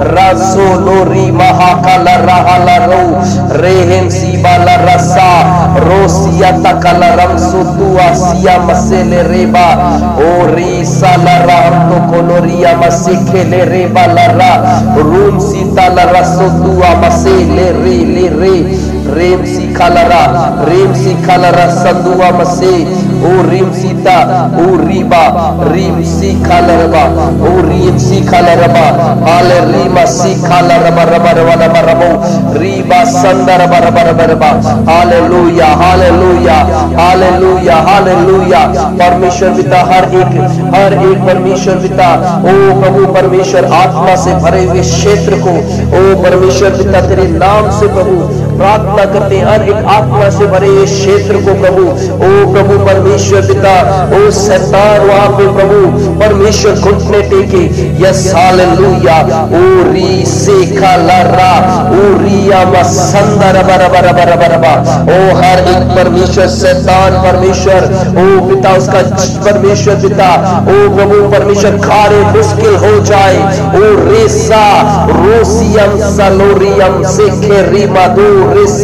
रसो लोरी महाकाल रहलरो रेहन सीबाला रसा रोसिया तकल रम सुतुआ सिया मसेले रेबा ओ रीसा लरम तो कोलोरिया मसिखेले रेबा लरा रूम सीता लरसो तुआ मसेले रे ले रे रेम सी कलरा रेम सी कलरा संदुआ मसे ओ रीम सीता ओ रीबा रीम सी कलरबा ओ रीम सी कलरबा हाले रीमा सी कलरबा रबा रबा रबा रबो रीबा संदर रबा रबा रबा रबा हालेलुया हालेलुया हालेलुया हालेलुया। परमेश्वर पिता हर एक हर एक परमेश्वर पिता ओ प्रभु परमेश्वर आत्मा से भरे हुए क्षेत्र को ओ परमेश्वर पिता तेरे नाम से प्रभु प्रार्थना करते हैं हर एक आत्मा से भरे हुए क्षेत्र को प्रभु ओ प्रभु परमेश्वर पिता ओ शैतान वहां पे प्रभु परमेश्वर घुटने टेके यस हालेलुया ओ री से कलरा ओ रिया मसंदर बरबा रबा रबा रबा ओ हर एक परमेश्वर शैतान परमेश्वर ओ पिता उसका परमेश्वर पिता ओ प्रभु परमेश्वर खारे मुश्किल हो जाए ओ रेसा रोसियम सलोरियम से खेरी मादू रेसे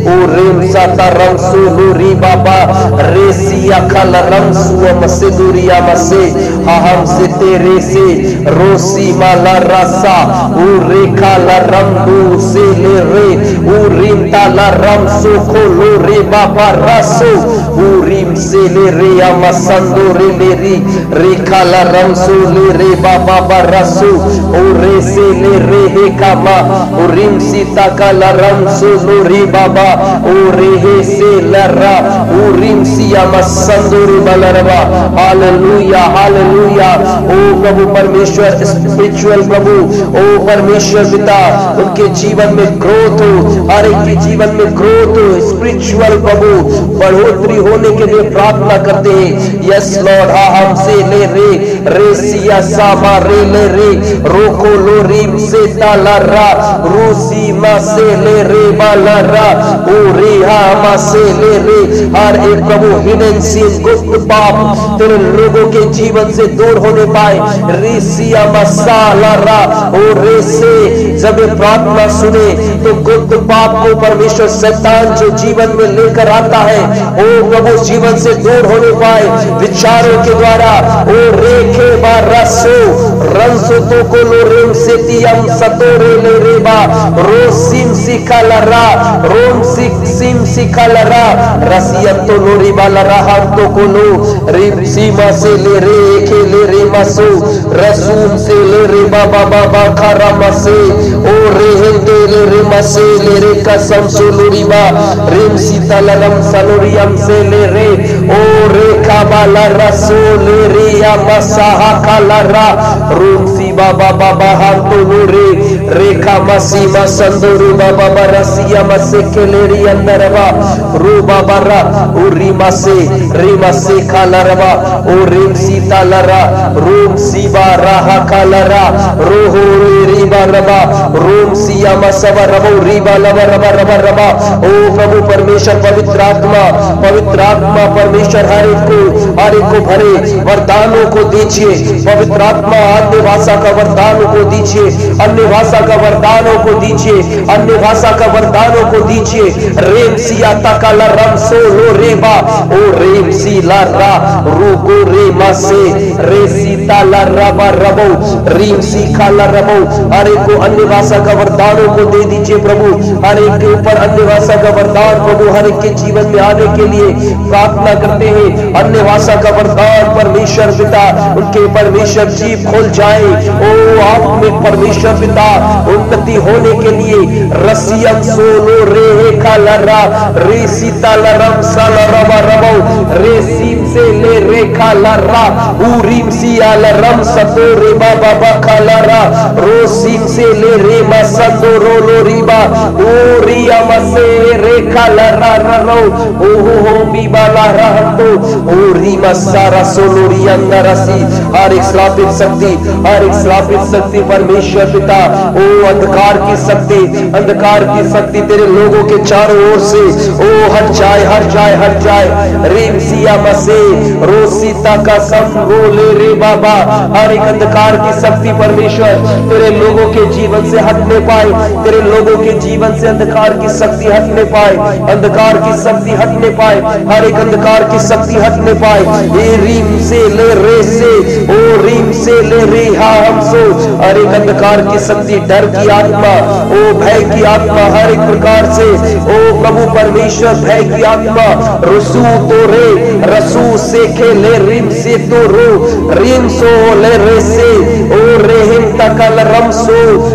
ओ रेम साता रम सोलोरी बाबा रेसिया खल रम सुअम से दुरिया मसे हम से तेरे से रोसी माला रसा ओ रेखा ला रम दू से ले रे ओ रिम ताला रम सो खोलो रे बाबा रसो ओ रिम से ले रे आमा संदो रे ले री रेखा ला रम सो ले रे बाबा बरसो ओ रे से ले रे हे कामा ओ रिम सीता का ला रम सो लो रे बाबा ओ रे हे से लरा ओ रिम सिया मसंदो रे बलरवा हालेलुया हालेलुया। ओ प्रभु परमेश्वर स्पिरिचुअल प्रभु ओ परमेश्वर पिता उनके जीवन में ग्रोथ हो, हर एक के जीवन में ग्रोथ हो, स्पिरिचुअल प्रभु बढ़ोतरी होने के लिए प्रार्थना करते हैं। यस लॉर्ड हा हमसे ले रे रे सिया सामा रे ले रे रोको लो रीम से ताला रा रूसी मा से ले रे बाला रा ओ रे हा मा से ले रे हर एक प्रभु हिडन सीन गुप्त पाप तेरे लोगों के जीवन से दूर होने पाए रिसिया मसाला रा ओ रे से जब ये प्रार्थना सुने तो गुप्त पाप को परमेश्वर शैतान जो जीवन में लेकर आता है ओ प्रभु जीवन से दूर होने पाए विचारों के द्वारा ओ रेखे बा रसो रंसो तो को लो रेम से तियम सतोरे ले रेबा रो सिम सिखा लरा रोम सिक सिम सिखा लरा रसियम तो लो रिबा लरा हम तो को लो रिम सीमा से ले रे के ले रे मसो रसूम से ले रे बाबा बाबा खरा मसे ओ रे हिंदे ले रे मसे ले रे कसम सो लोरीबा रिम सीता लरम सलोरियम से ले रे ओ रे काबाला रसो ले रे या मसाहा कालारा रूम सी बाबा बाबा हम तो लो रे रेखा मसी मसंदोरी बाबा बरसिया मसे के ले रे अंदर बा रू बाबा रा ओ रीमा से रीमा से कालारवा ओ रिम सीता लरा रूम सीबा राहा कालरा रोहो रीबा रबा रूम सिया मसवा रबो रीबा लबा रबा रबा रबा ओ प्रभु परमेश्वर पवित्र आत्मा पवित्र आत्मा परमेश्वर हर एक को हर एक को भरे वरदानों को दीजिए पवित्र आत्मा अन्य भाषा का वरदानों को दीजिए अन्य भाषा का वरदानों को दीजिए अन्य भाषा का वरदानों को दीजिए रेम सिया तकाला रम सो लो रेबा ओ रेम सी ला रा रूगो रे मसे रे सीता ला रबा रबो रीम सीखा ला रबो हर एक को अन्य भाषा का वरदानों को दे दीजिए प्रभु हर एक के ऊपर अन्य भाषा का वरदान प्रभु हर एक के जीवन में आने के लिए प्रार्थना करते हैं। अन्य भाषा का वरदान परमेश्वर पिता उनके परमेश्वर जीव खोल जाए ओ आत्मिक परमेश्वर पिता उन्नति होने के लिए रसियम सोलो रे का लरा रे सीता लरम साला रबा रबो रे सीम से ले रेखा लरा उरीम सिया लरम सतो रे बाबा बखा लरा रो सीम से ले रे मसंदो रो लो रिबा ओ रिया मसे रेखा लरा रो ओ हो हो बीबा ला रहतो ओ री मसारा सोलो री अंदर रसी हर एक श्रापित शक्ति हर एक श्रापित शक्ति परमेश्वर पिता ओ अंधकार की शक्ति अंधकार की शक्ति तेरे लोगों के चारों ओर से ओ हट जाए हट जाए हट जाए रेम सिया मसे रो सीता का सम ले रे बाबा हर एक अंधकार की शक्ति परमेश्वर तेरे लोगों के जीवन से हटने पाए तेरे लोगों के जीवन से अंधकार की शक्ति हटने पाए अंधकार की शक्ति हटने पाए हर एक अंधकार की शक्ति हटने पाए ए रीम से ले रे से ओ रीम से ले रे हा हम सो हर एक अंधकार की शक्ति डर की आत्मा ओ भय की आत्मा हर एक प्रकार से ओ प्रभु परमेश्वर भय की आत्मा रसू तो रे रसू से के ले रिम से तो रो रिम सो ले रे से ओ रेहिम तकल रम सो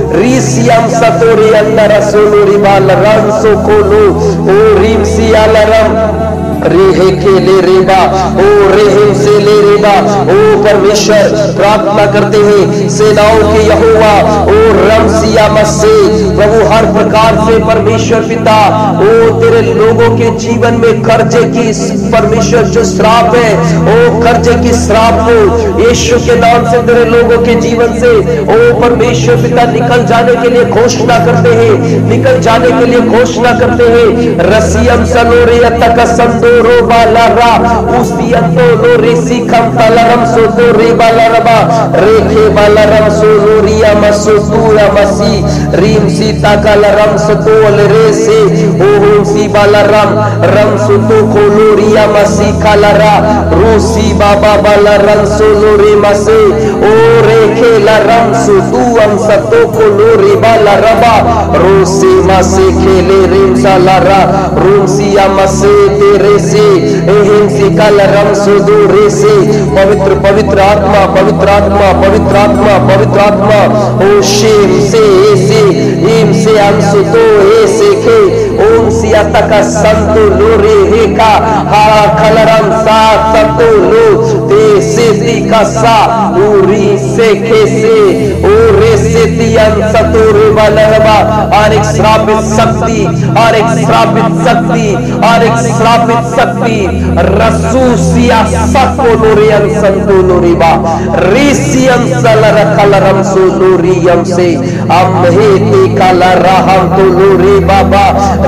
रिसियम सतोरी अंदर सोलो रिबाल रम सो कोलो ओ रिम सियाल रम रेहे के ले रेबा ओ रेहिम से ले रेबा ओ परमेश्वर प्रार्थना करते हैं सेनाओं के यहोवा ओ रमसिया मस्से प्रभु हर प्रकार से परमेश्वर पिता ओ तेरे लोगों के जीवन में कर्जे की परमेश्वर जो श्राप है ओ कर्जे की श्राप को यीशु के नाम से तेरे लोगों के जीवन से ओ परमेश्वर पिता निकल जाने के लिए घोषणा करते हैं निकल जाने के लिए घोषणा करते हैं रसियम सलोरे तक संदो रो बालारा उसियंतो लो रिसी खम तलरम सोतो रे बालारबा रेखे बालारम सोलो रिया मसोतुया मसी रीम सीता कलरम सतोल रे से ओहो सी बालारम रम सुतो खोलो रिया मसी कलरा रूसी बाबा बालारम सोलो रे मसे ओ रेखे लरम सुतु हम सतो खोलो रे बालारबा रूसी मसे खेले रिम सालारा रूसिया मसे तेरे से एहिम सी कलरम सुदू रे से पवित्र पवित्र आत्मा पवित्र आत्मा पवित्र आत्मा पवित्र आत्मा ओ शेम से ऐसे हिम से अंशु तो ऐसे के ओम सिया तक संतो लो रे हे का हा खलरम सा संतो लो ते से ती का सा उरी से के से ओ रे से ती अंशतो रे बलरबा और एक श्रापित शक्ति और एक श्रापित शक्ति और एक श्रापित शक्ति रसू सिया सको लो रे अंशतो लो रे बा रिसियम सलर कलरम सो लोरियम से हम हे ते कलरा हम तो लोरे बाबा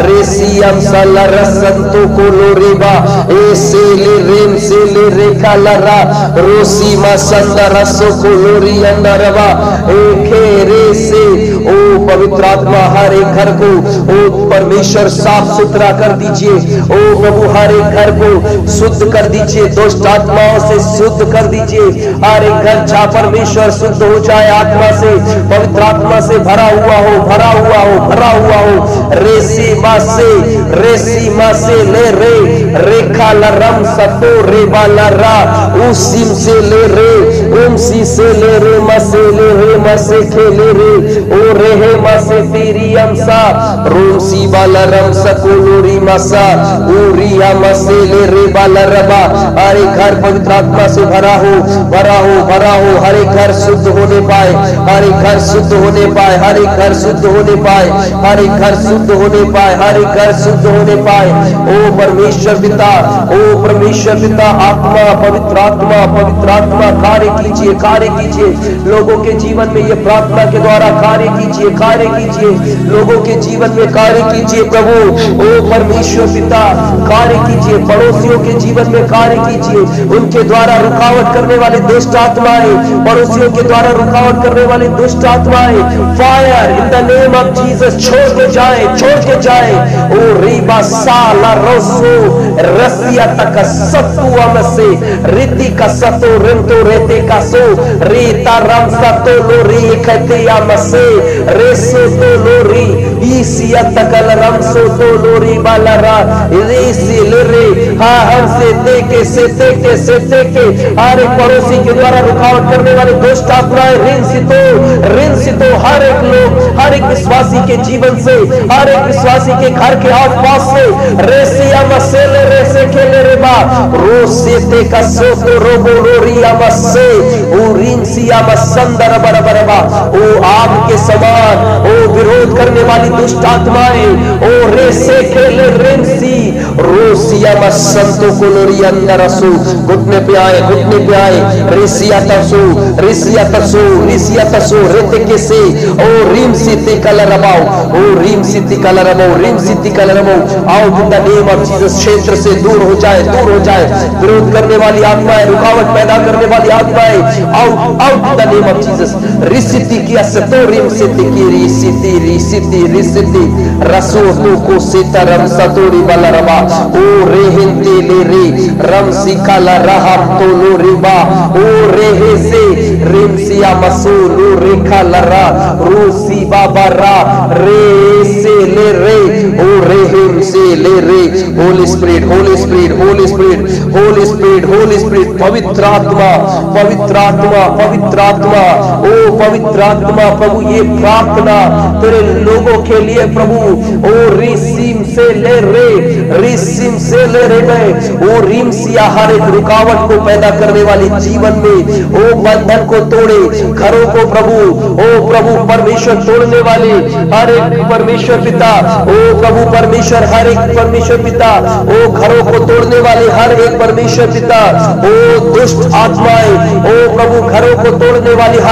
रेसियम सलर संतो को लोरे बा ऐसे ले रेम से ले रे कलरा रोसी मा संदर सो को लोरी अंदरबा एखे रे से ओ पवित्र आत्मा हर एक घर को ओ परमेश्वर साफ सुथरा कर दीजिए ओ प्रभु हर एक घर को शुद्ध कर दीजिए दुष्ट आत्माओं से शुद्ध कर दीजिए हर एक घर जहाँ परमेश्वर शुद्ध हो जाए आत्मा से पवित्र आत्मा से भरा हुआ हो भरा हुआ हो भरा हुआ हो रेसी मा से रेसी मा से ले रे रेखा लरम सतो रे बाला रा उसीम से ले रे उमसी से ले रे मसे ले रे मसे खेले रे ओ रे हे मसे तेरी अमसा रोमसी बाला रम सकोलोरी मसा उरिया मसे ले रे बाला रबा हर एक घर पवित्र आत्मा से भरा हो भरा हो भरा हो हर एक घर शुद्ध होने पाए हर एक घर शुद्ध होने पाए हर एक घर शुद्ध होने पाए हर एक घर शुद्ध होने पाए हर एक घर शुद्ध होने पाए ओ परमेश्वर पिता ओ परमेश्वर पिता आत्मा पवित्र आत्मा पवित्र आत्मा कार्य कीजिए कार्य कीजिए लोगों के जीवन में ये प्रार्थना के द्वारा कार्य कीजिए कार्य कीजिए लोगों के जीवन में कार्य कीजिए प्रभु ओ परमेश्वर पिता कार्य कीजिए पड़ोसियों के जीवन में कार्य कीजिए उनके द्वारा रुकावट करने वाले दुष्ट आत्माएं पड़ोसियों के द्वारा रुकावट करने वाली दुष्ट आत्माएं fire in the name of Jesus छोड़ के जाए छोड़ के जाए ओ रीबा साला रोसो रसिया तक सत्तुआ मसे रिति का सतो रिंतो रेते का सो रीता रम सतो लोरी कहते या मसे रेसो तो लोरी ईसिया तकल रम सो तो लोरी बालरा रेसी लेरे हाँ हमसे तेके से तेके से तेके हर एक पड़ोसी के द्वारा रुकावट करने वाले दुष्ट आत्माएं ऋण सितो ऋण सितो हर एक लोग हर एक विश्वासी के जीवन से हर एक विश्वासी के घर के आसपास से रेसिया मसेले रेसे खेले रे बा रोसे ते का सोतो रोबो लोरिया मसे ओ रिंसिया मसंदर बरबर बा ओ आग के समान ओ विरोध करने वाली दुष्ट आत्माएं ओ रेसे खेले रिंसी रोसिया मसंतो को लोरी अंदर असु घुटने पे आए घुटने पे आए रेसिया तसो रेसिया तसो रेसिया तसो रेते के से ओ रिम सिद्धि कलर रबाओ ओ रिम सिद्धि कलर रबाओ रिम सिद्धि कलर रबाओ आओ in the name of Jesus क्षेत्र से दूर हो जाए दूर हो जाए विरोध करने वाली आत्माएं रुकावट पैदा करने वाली आत्माएं आओ आओ in the name of Jesus रिसिद्धि की असतो रिम सिद्धि की रिसिद्धि रिसिद्धि रिसिद्धि रसो तो को सितरम सतोरी बला रबा ओ रेहिंते ले रे रम सिकाला रहम तो लो रिबा ओ रेहे से रिम सिया मसो लो रेखा लरा रूसी बाबा रा रे से ले रे ओ रेहिम से ले रे holy spirit holy spirit holy spirit holy spirit holy spirit पवित्र आत्मा पवित्र आत्मा पवित्र आत्मा ओ पवित्र आत्मा प्रभु ये प्रार्थना तेरे लोगों के लिए प्रभु ओ रिसीम से ले रे रिसीम से ले रे गए ओ रिम सिया हर एक रुकावट को पैदा करने वाली जीवन में ओ बंधन को तोड़े घरों को प्रभु ओ प्रभु परमेश्वर तोड़ने वाले हर एक परमेश्वर पिता ओ प्रभु परमेश्वर हर एक परमेश्वर पिता ओ घरों को तोड़ने वाले हर एक परमेश्वर पिता ओ दुष्ट आत्माएं ओ प्रभु घरों को तोड़ने वाली हर एक दुष्ट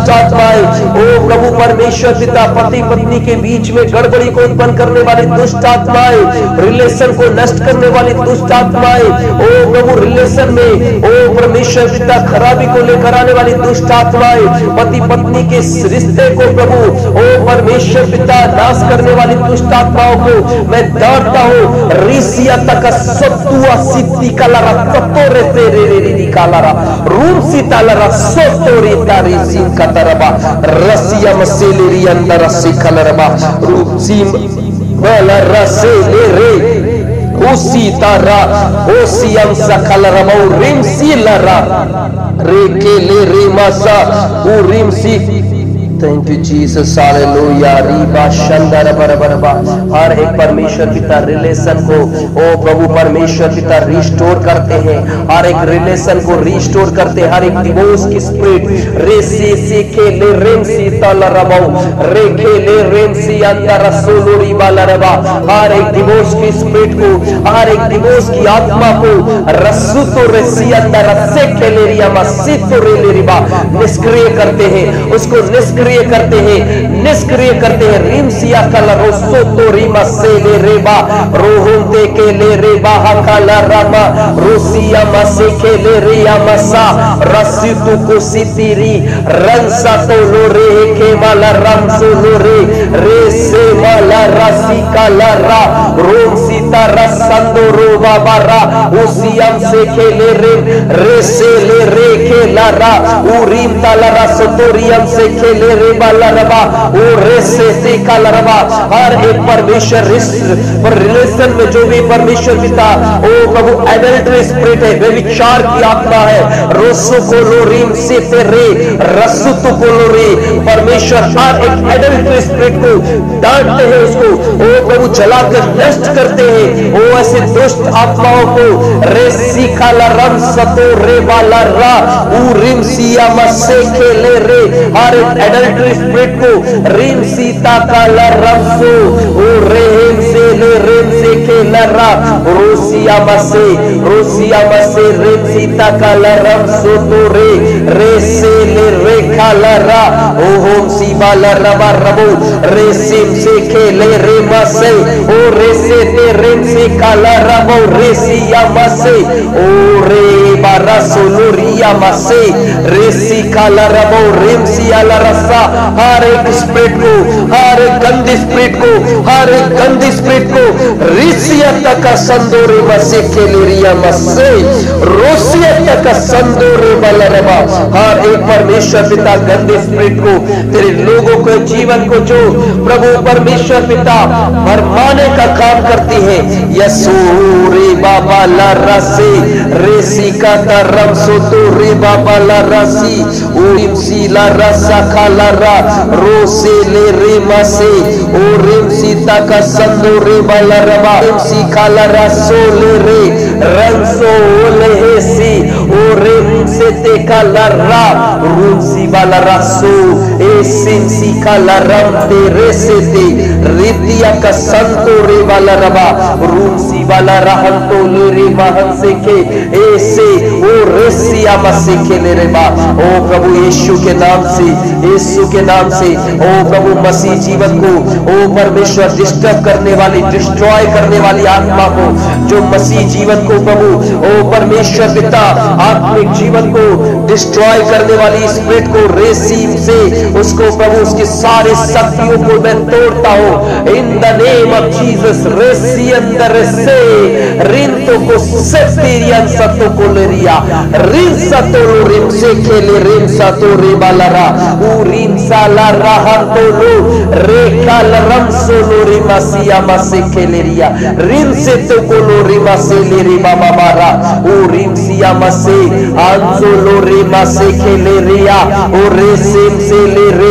दुष्ट आत्माएं, ओ प्रभु परमेश्वर पिता, पति पत्नी के बीच में गड़बड़ी को उत्पन्न करने वाली दुष्ट आत्माएं, रिलेशन को नष्ट करने वाली दुष्ट आत्माएं, ओ प्रभु रिलेशन में ओ परमेश्वर पिता खराबी को लेकर आने वाली दुष्ट आत्माएं, पति पत्नी के रिश्ते को प्रभु ओ परमेश्वर पिता नाश करने वाली दुष्ट आत्माओं को मैं दौड़ता हूं। रिसिया तक सत्तुआ सिद्धि कलरा सत्तोरे तेरे रे निकालरा रूम सीतालरा सत्तोरे तारी सिंह कतरबा रसिया मसेलेरी अंदर से कलरबा रूप सिम बला रसे ले रे उसी तारा ओसियम सकल रबो रिम सी लरा रे के ले रे मासा उ रिम सी। Thank you Jesus, hallelujah. रीबा शंदर बरबरबा, हर एक परमेश्वर पिता रिलेशन को ओ प्रभु परमेश्वर पिता रिस्टोर करते हैं, हर एक रिलेशन को रिस्टोर करते हैं, हर एक डिवोर्स की स्पिरिट रे से से के ले रेम सी तल रबो रे के ले रेम सी अंदर सोलोरी बाला रबा, हर एक डिवोर्स की स्पिरिट को, हर एक डिवोर्स की आत्मा को रस्सु तो रेसी अंदर से के ले रिया मसी तो रे ले रिबा निष्क्रिय करते हैं, उसको निष्क्रिय करते हैं, निष्क्रिय करते हैं। रिमसिया कला रोसो तो रीमा से ले रेबा रोहुम ते के ले रेबा हकला रामा रोसिया मसे के ले रिया मसा रसी तु को सितिरी रंसा तो लो रे के माला रम सो लो रे रे से माला रसी कला रा रोम सीता रसंदो रो बाबा रा उसियम से के ले रे रे से ले रे के ला रा उरीम ताला रसतोरियम से के ले रे बाला रबा ओ रे से से काला रबा। हर एक परमेश्वर पर रिलेशन में जो भी परमेश्वर पिता ओ प्रभु एडल्ट्री स्पिरिट है, व्यभिचार की आत्मा है, रोसो को लो रीम से ते रे रसु तो को लो रे परमेश्वर हर एक एडल्ट्री स्पिरिट को डांटते हैं, उसको ओ प्रभु जलाकर नष्ट करते हैं। ओ ऐसे दुष्ट आत्माओं को रे सी काला रम सतो रे बाला रा उ रिम सिया मसे के ले रे हर एक एडल्ट्री स्पिरिट को रिम सीता काला रमसो ओ रेम से ले रेम से के लरा रोसिया मसे रोसिया मसे रिम सीता काला रमसो तो रे रे से ले रे काला रा ओ होम सी बाला रबा रबो रे सिम से के ले रे मसे ओ रे से ते रेम से काला रबो रे सिया मसे ओ रे बारा सोलोरिया मसे रे सी काला रबो रिम सिया ला रसा। हर एक स्पिरिट को, हर एक गंदी स्पिरिट को, हर एक गंदी स्पिरिट को रिसियत का संदोरे मसे के लिरिया मसे रोसियत का संदोरे बलरबा। हर एक परमेश्वर पिता गंदे स्पिरिट को, तेरे लोगों के जीवन को जो प्रभु परमेश्वर पिता भरमाने का काम करती है, यसूरे बाबा ला रसे रेसी का तरम सो तो रे बाबा ला रसी ओम सी ला रसा खाला रा रोसे ले रे मसे ओ रिम सीता का संदो रे बाला रबा रिम सी खाला रा सो ले रे रंसो ले सी ओ रिम से ते खाला रा रूम सी बाला रा सो ए सिम सी खाला रम ते रे से ते रितिया का संतो रे बाला रबा रूम सी बाला रहन तो ले रे महन से के ऐसे ओ रेसिया मसे के ले रे बा। ओ प्रभु यीशु के नाम से, यीशु के नाम से ओ प्रभु मसीह जीवन को ओ परमेश्वर डिस्टर्ब करने वाली, डिस्ट्रॉय करने वाली आत्मा को, जो मसीह जीवन को प्रभु ओ परमेश्वर पिता आत्मिक जीवन को डिस्ट्रॉय करने वाली स्पिरिट को रेसीम से उसको प्रभु उसकी सारी शक्तियों को मैं तोड़ता हूं in the name of Jesus. रेसी अंदर से रिंतो को सेक्टेरियन सतो को लेरिया रिन सतो रिम से खेले रिम सतो रे बालारा उरिम साला रहा तो लो रे काल रम सोलो रे मसिया मसे खेलेरिया रिम से तो को लो रे मसे ले रे बाबा मारा उरिम मसे आंसो लो रे मसे खेले रिया ओ रे सिम से ले रे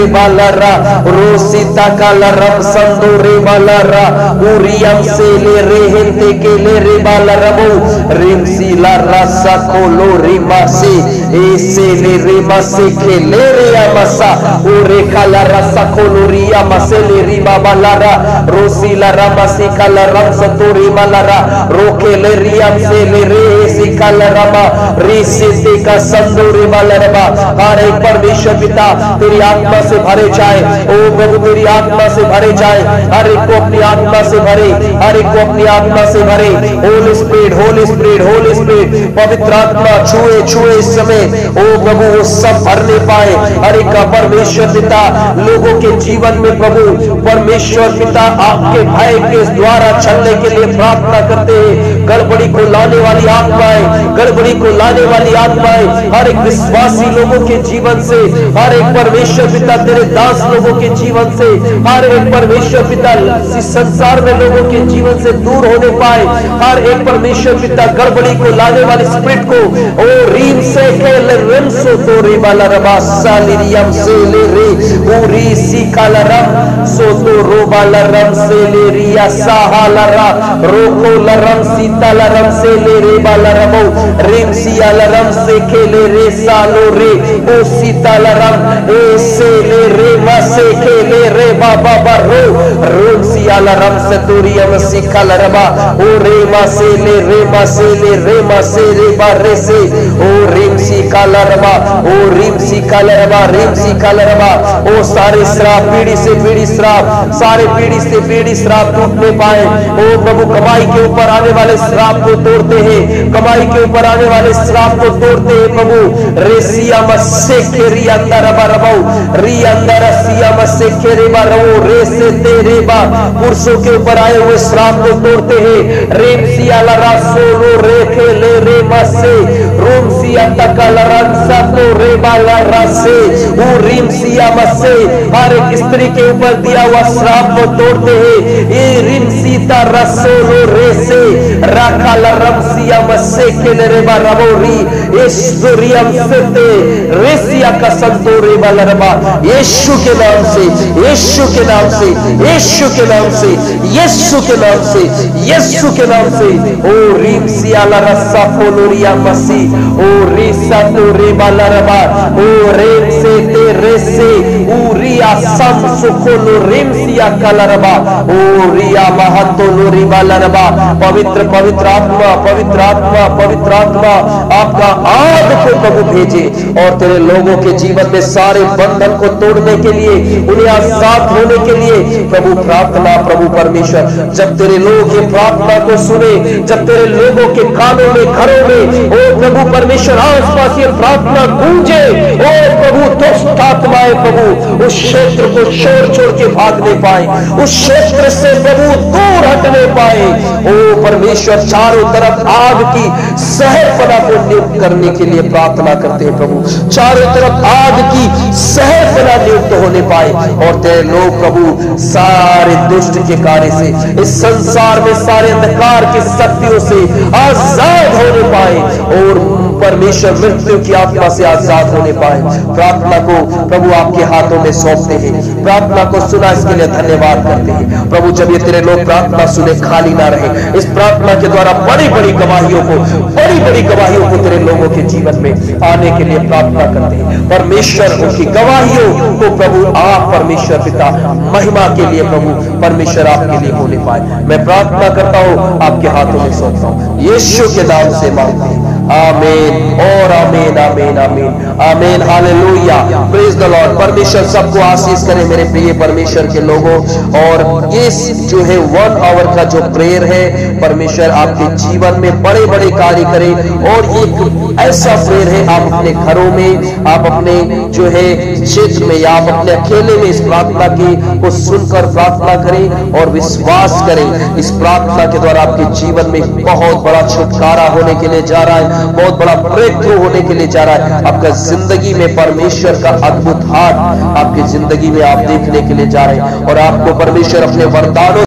रे बालारा रोसिता कालरम संदो रे बालारा उरियम से ले रे हेंते के ले रे बालारबो रिमसी ला रसा कोलो रिमा से ऐसे ले रे मसे के ले रे मसा ओरे काला रसा कोलो रिया मसे ले री बालारा रोसिला रमसी काला रम सतोरी बालारा रोके ले रियम से ले रे ऐसी काला रमा रिसिते का संदोरी बालारबा। हर एक परमेश्वर पिता तेरी आत्मा से भरे जाए, ओ प्रभु तेरी आत्मा से भरे जाए, हर एक को अपनी आत्मा से भरे, हर एक को अपनी आत्मा से भरे। Holy spirit holy spirit holy spirit पवित्र आत्मा छुए छुए इस समय ओ प्रभु वो सब भरने पाए। हर एक का परमेश्वर पिता लोगों के जीवन में प्रभु परमेश्वर पिता आपके भय के द्वारा चलने के लिए प्रार्थना करते हैं। गड़बड़ी को लाने वाली आत्माएं, गड़बड़ी को लाने वाली आत्माएं हर एक विश्वासी लोगों के जीवन से, हर एक परमेश्वर पिता तेरे दास लोगों के जीवन से, हर एक परमेश्वर पिता इस संसार में लोगों के जीवन से दूर होने पाए। हर एक परमेश्वर पिता गड़बड़ी को लाने वाली स्पिरिट को ओ रीम से खेल रिम सो तो रे बाला रबा सालिरियम से ले रे पूरी सी काला रम सो तो रो बाला रम से ले रिया साहाला रा रोको लरम सीता लरम से ले रे बाला रबो रिम सी अलरम से खेले रे सालो रे ओ सीता लरम ए से ले रे मा से खेले रे बाबा बरो रोम सी अलरम से तोरियम सी काला रबा ओ रे मा से ले रे मा से ले रे मा से रे बा रे से ओ रिम सी काला रबा ओ रिम सी काला रबा रिम सी काला रबा ओ सारे श्राप पीढ़ी से पीढ़ी श्राप, सारे पीढ़ी से पीढ़ी श्राप टूटने पाए। ओ प्रभु कमाई के ऊपर आने वाले श्राप को तोड़ते हैं, कमाई के ऊपर आने वाले श्राप को तोड़ते हैं प्रभु। रेसिया मस्से के री अंदर रबा रबो री अंदर सिया मस्से के रे बा रबो रे से तेरे बा पुरुषों के ऊपर आए हुए श्राप को तोड़ते हैं। रेम सिया लरा सोलो रे के ले रे मस्से रोम सिया तकला रंसा तो रे बाला रसे वो रिम सिया मस्से हर एक स्त्री के ऊपर दिया हुआ श्राप को तोड़ते हैं। ये रिम सीता रसोलो रे से राखा लरम सिया मस्से के ले रे बा रबो री ईश्वरियम सते रेसिया का संतो रे बाला रबा यीशु के नाम से, यीशु के नाम से, यीशु के नाम से, यीशु के नाम से, यीशु के नाम से ओ रिम सिया ला रसा फोलोरिया मसी ओ रिसा तो रे बाला रबा ओ रेम से ते रे से ओ रिया सम सुखोलो रेम सिया काला रबा ओ रिया महतो लोरी बाला रबा। पवित्र पवित्र आत्मा पवित्र आत्मा पवित्र आत्मा आपका आग को प्रभु भेजे और तेरे लोगों के जीवन में सारे बंधन को तोड़ने के लिए, उन्हें आजाद होने के लिए प्रभु प्रार्थना प्रभु परमेश्वर जब तेरे लोग ये प्रार्थना को सुने, जब तेरे लोगों के कानों में घरों में ओ प्रभु परमेश्वर आसपास ये प्रार्थना गूंजे ओ प्रभु दुष्ट आत्माएं प्रभु उस क्षेत्र को छोड़ छोड़ के भागने पाए, उस क्षेत्र से प्रभु दूर हटने पाए। ओ परमेश्वर चारों तरफ आग की सहरपना को नियुक्त करने के लिए प्रार्थना करते हैं प्रभु, चारों तरफ आग की सहरपना नियुक्त होने पाए और तेरे लोग प्रभु सारे दुष्ट के कार्य से, इस संसार में सारे अंधकार की शक्तियों से आजाद होने पाए और परमेश्वर मृत्यु की आत्मा से आजाद होने पाए। प्रार्थना को प्रभु आपके हाथों में सौंपते हैं, प्रार्थना को सुना इसके लिए धन्यवाद करते हैं प्रभु। जब ये तेरे लोग प्रार्थना सुने खाली ना रहे, इस प्रार्थना के द्वारा बड़ी बड़ी गवाहियों को बड़ी बड़ी गवाहियों को तेरे लोगों के जीवन में आने के लिए प्रार्थना करते हैं परमेश्वर। उनकी गवाहियों को प्रभु आप परमेश्वर पिता महिमा के लिए प्रभु परमेश्वर आपके लिए होने पाए। मैं प्रार्थना करता हूं, आपके हाथों में सौंपता हूं, यीशु के नाम से मांगते हैं, आमीन और आमीन आमीन आमीन आमीन हालेलुया प्रेज द लॉर्ड। परमेश्वर सबको आशीष करे मेरे प्रिय परमेश्वर के लोगों। और ये जो है वन आवर का जो प्रेयर है परमेश्वर आपके जीवन में बड़े बड़े कार्य करे और एक ऐसा प्रेयर है आप अपने घरों में, आप अपने जो है क्षेत्र में या आप अपने अकेले में इस प्रार्थना की को सुनकर प्रार्थना करें और विश्वास करें इस प्रार्थना के द्वारा आपके जीवन में बहुत बड़ा छुटकारा होने के लिए जा रहा है, बहुत बड़ा ब्रेक थ्रू होने के लिए जा रहा है। आपका जिंदगी में परमेश्वर का अद्भुत हाथ आपकी जिंदगी में आप देखने के लिए जा रहे हैं और आपको परमेश्वर अपने वरदानों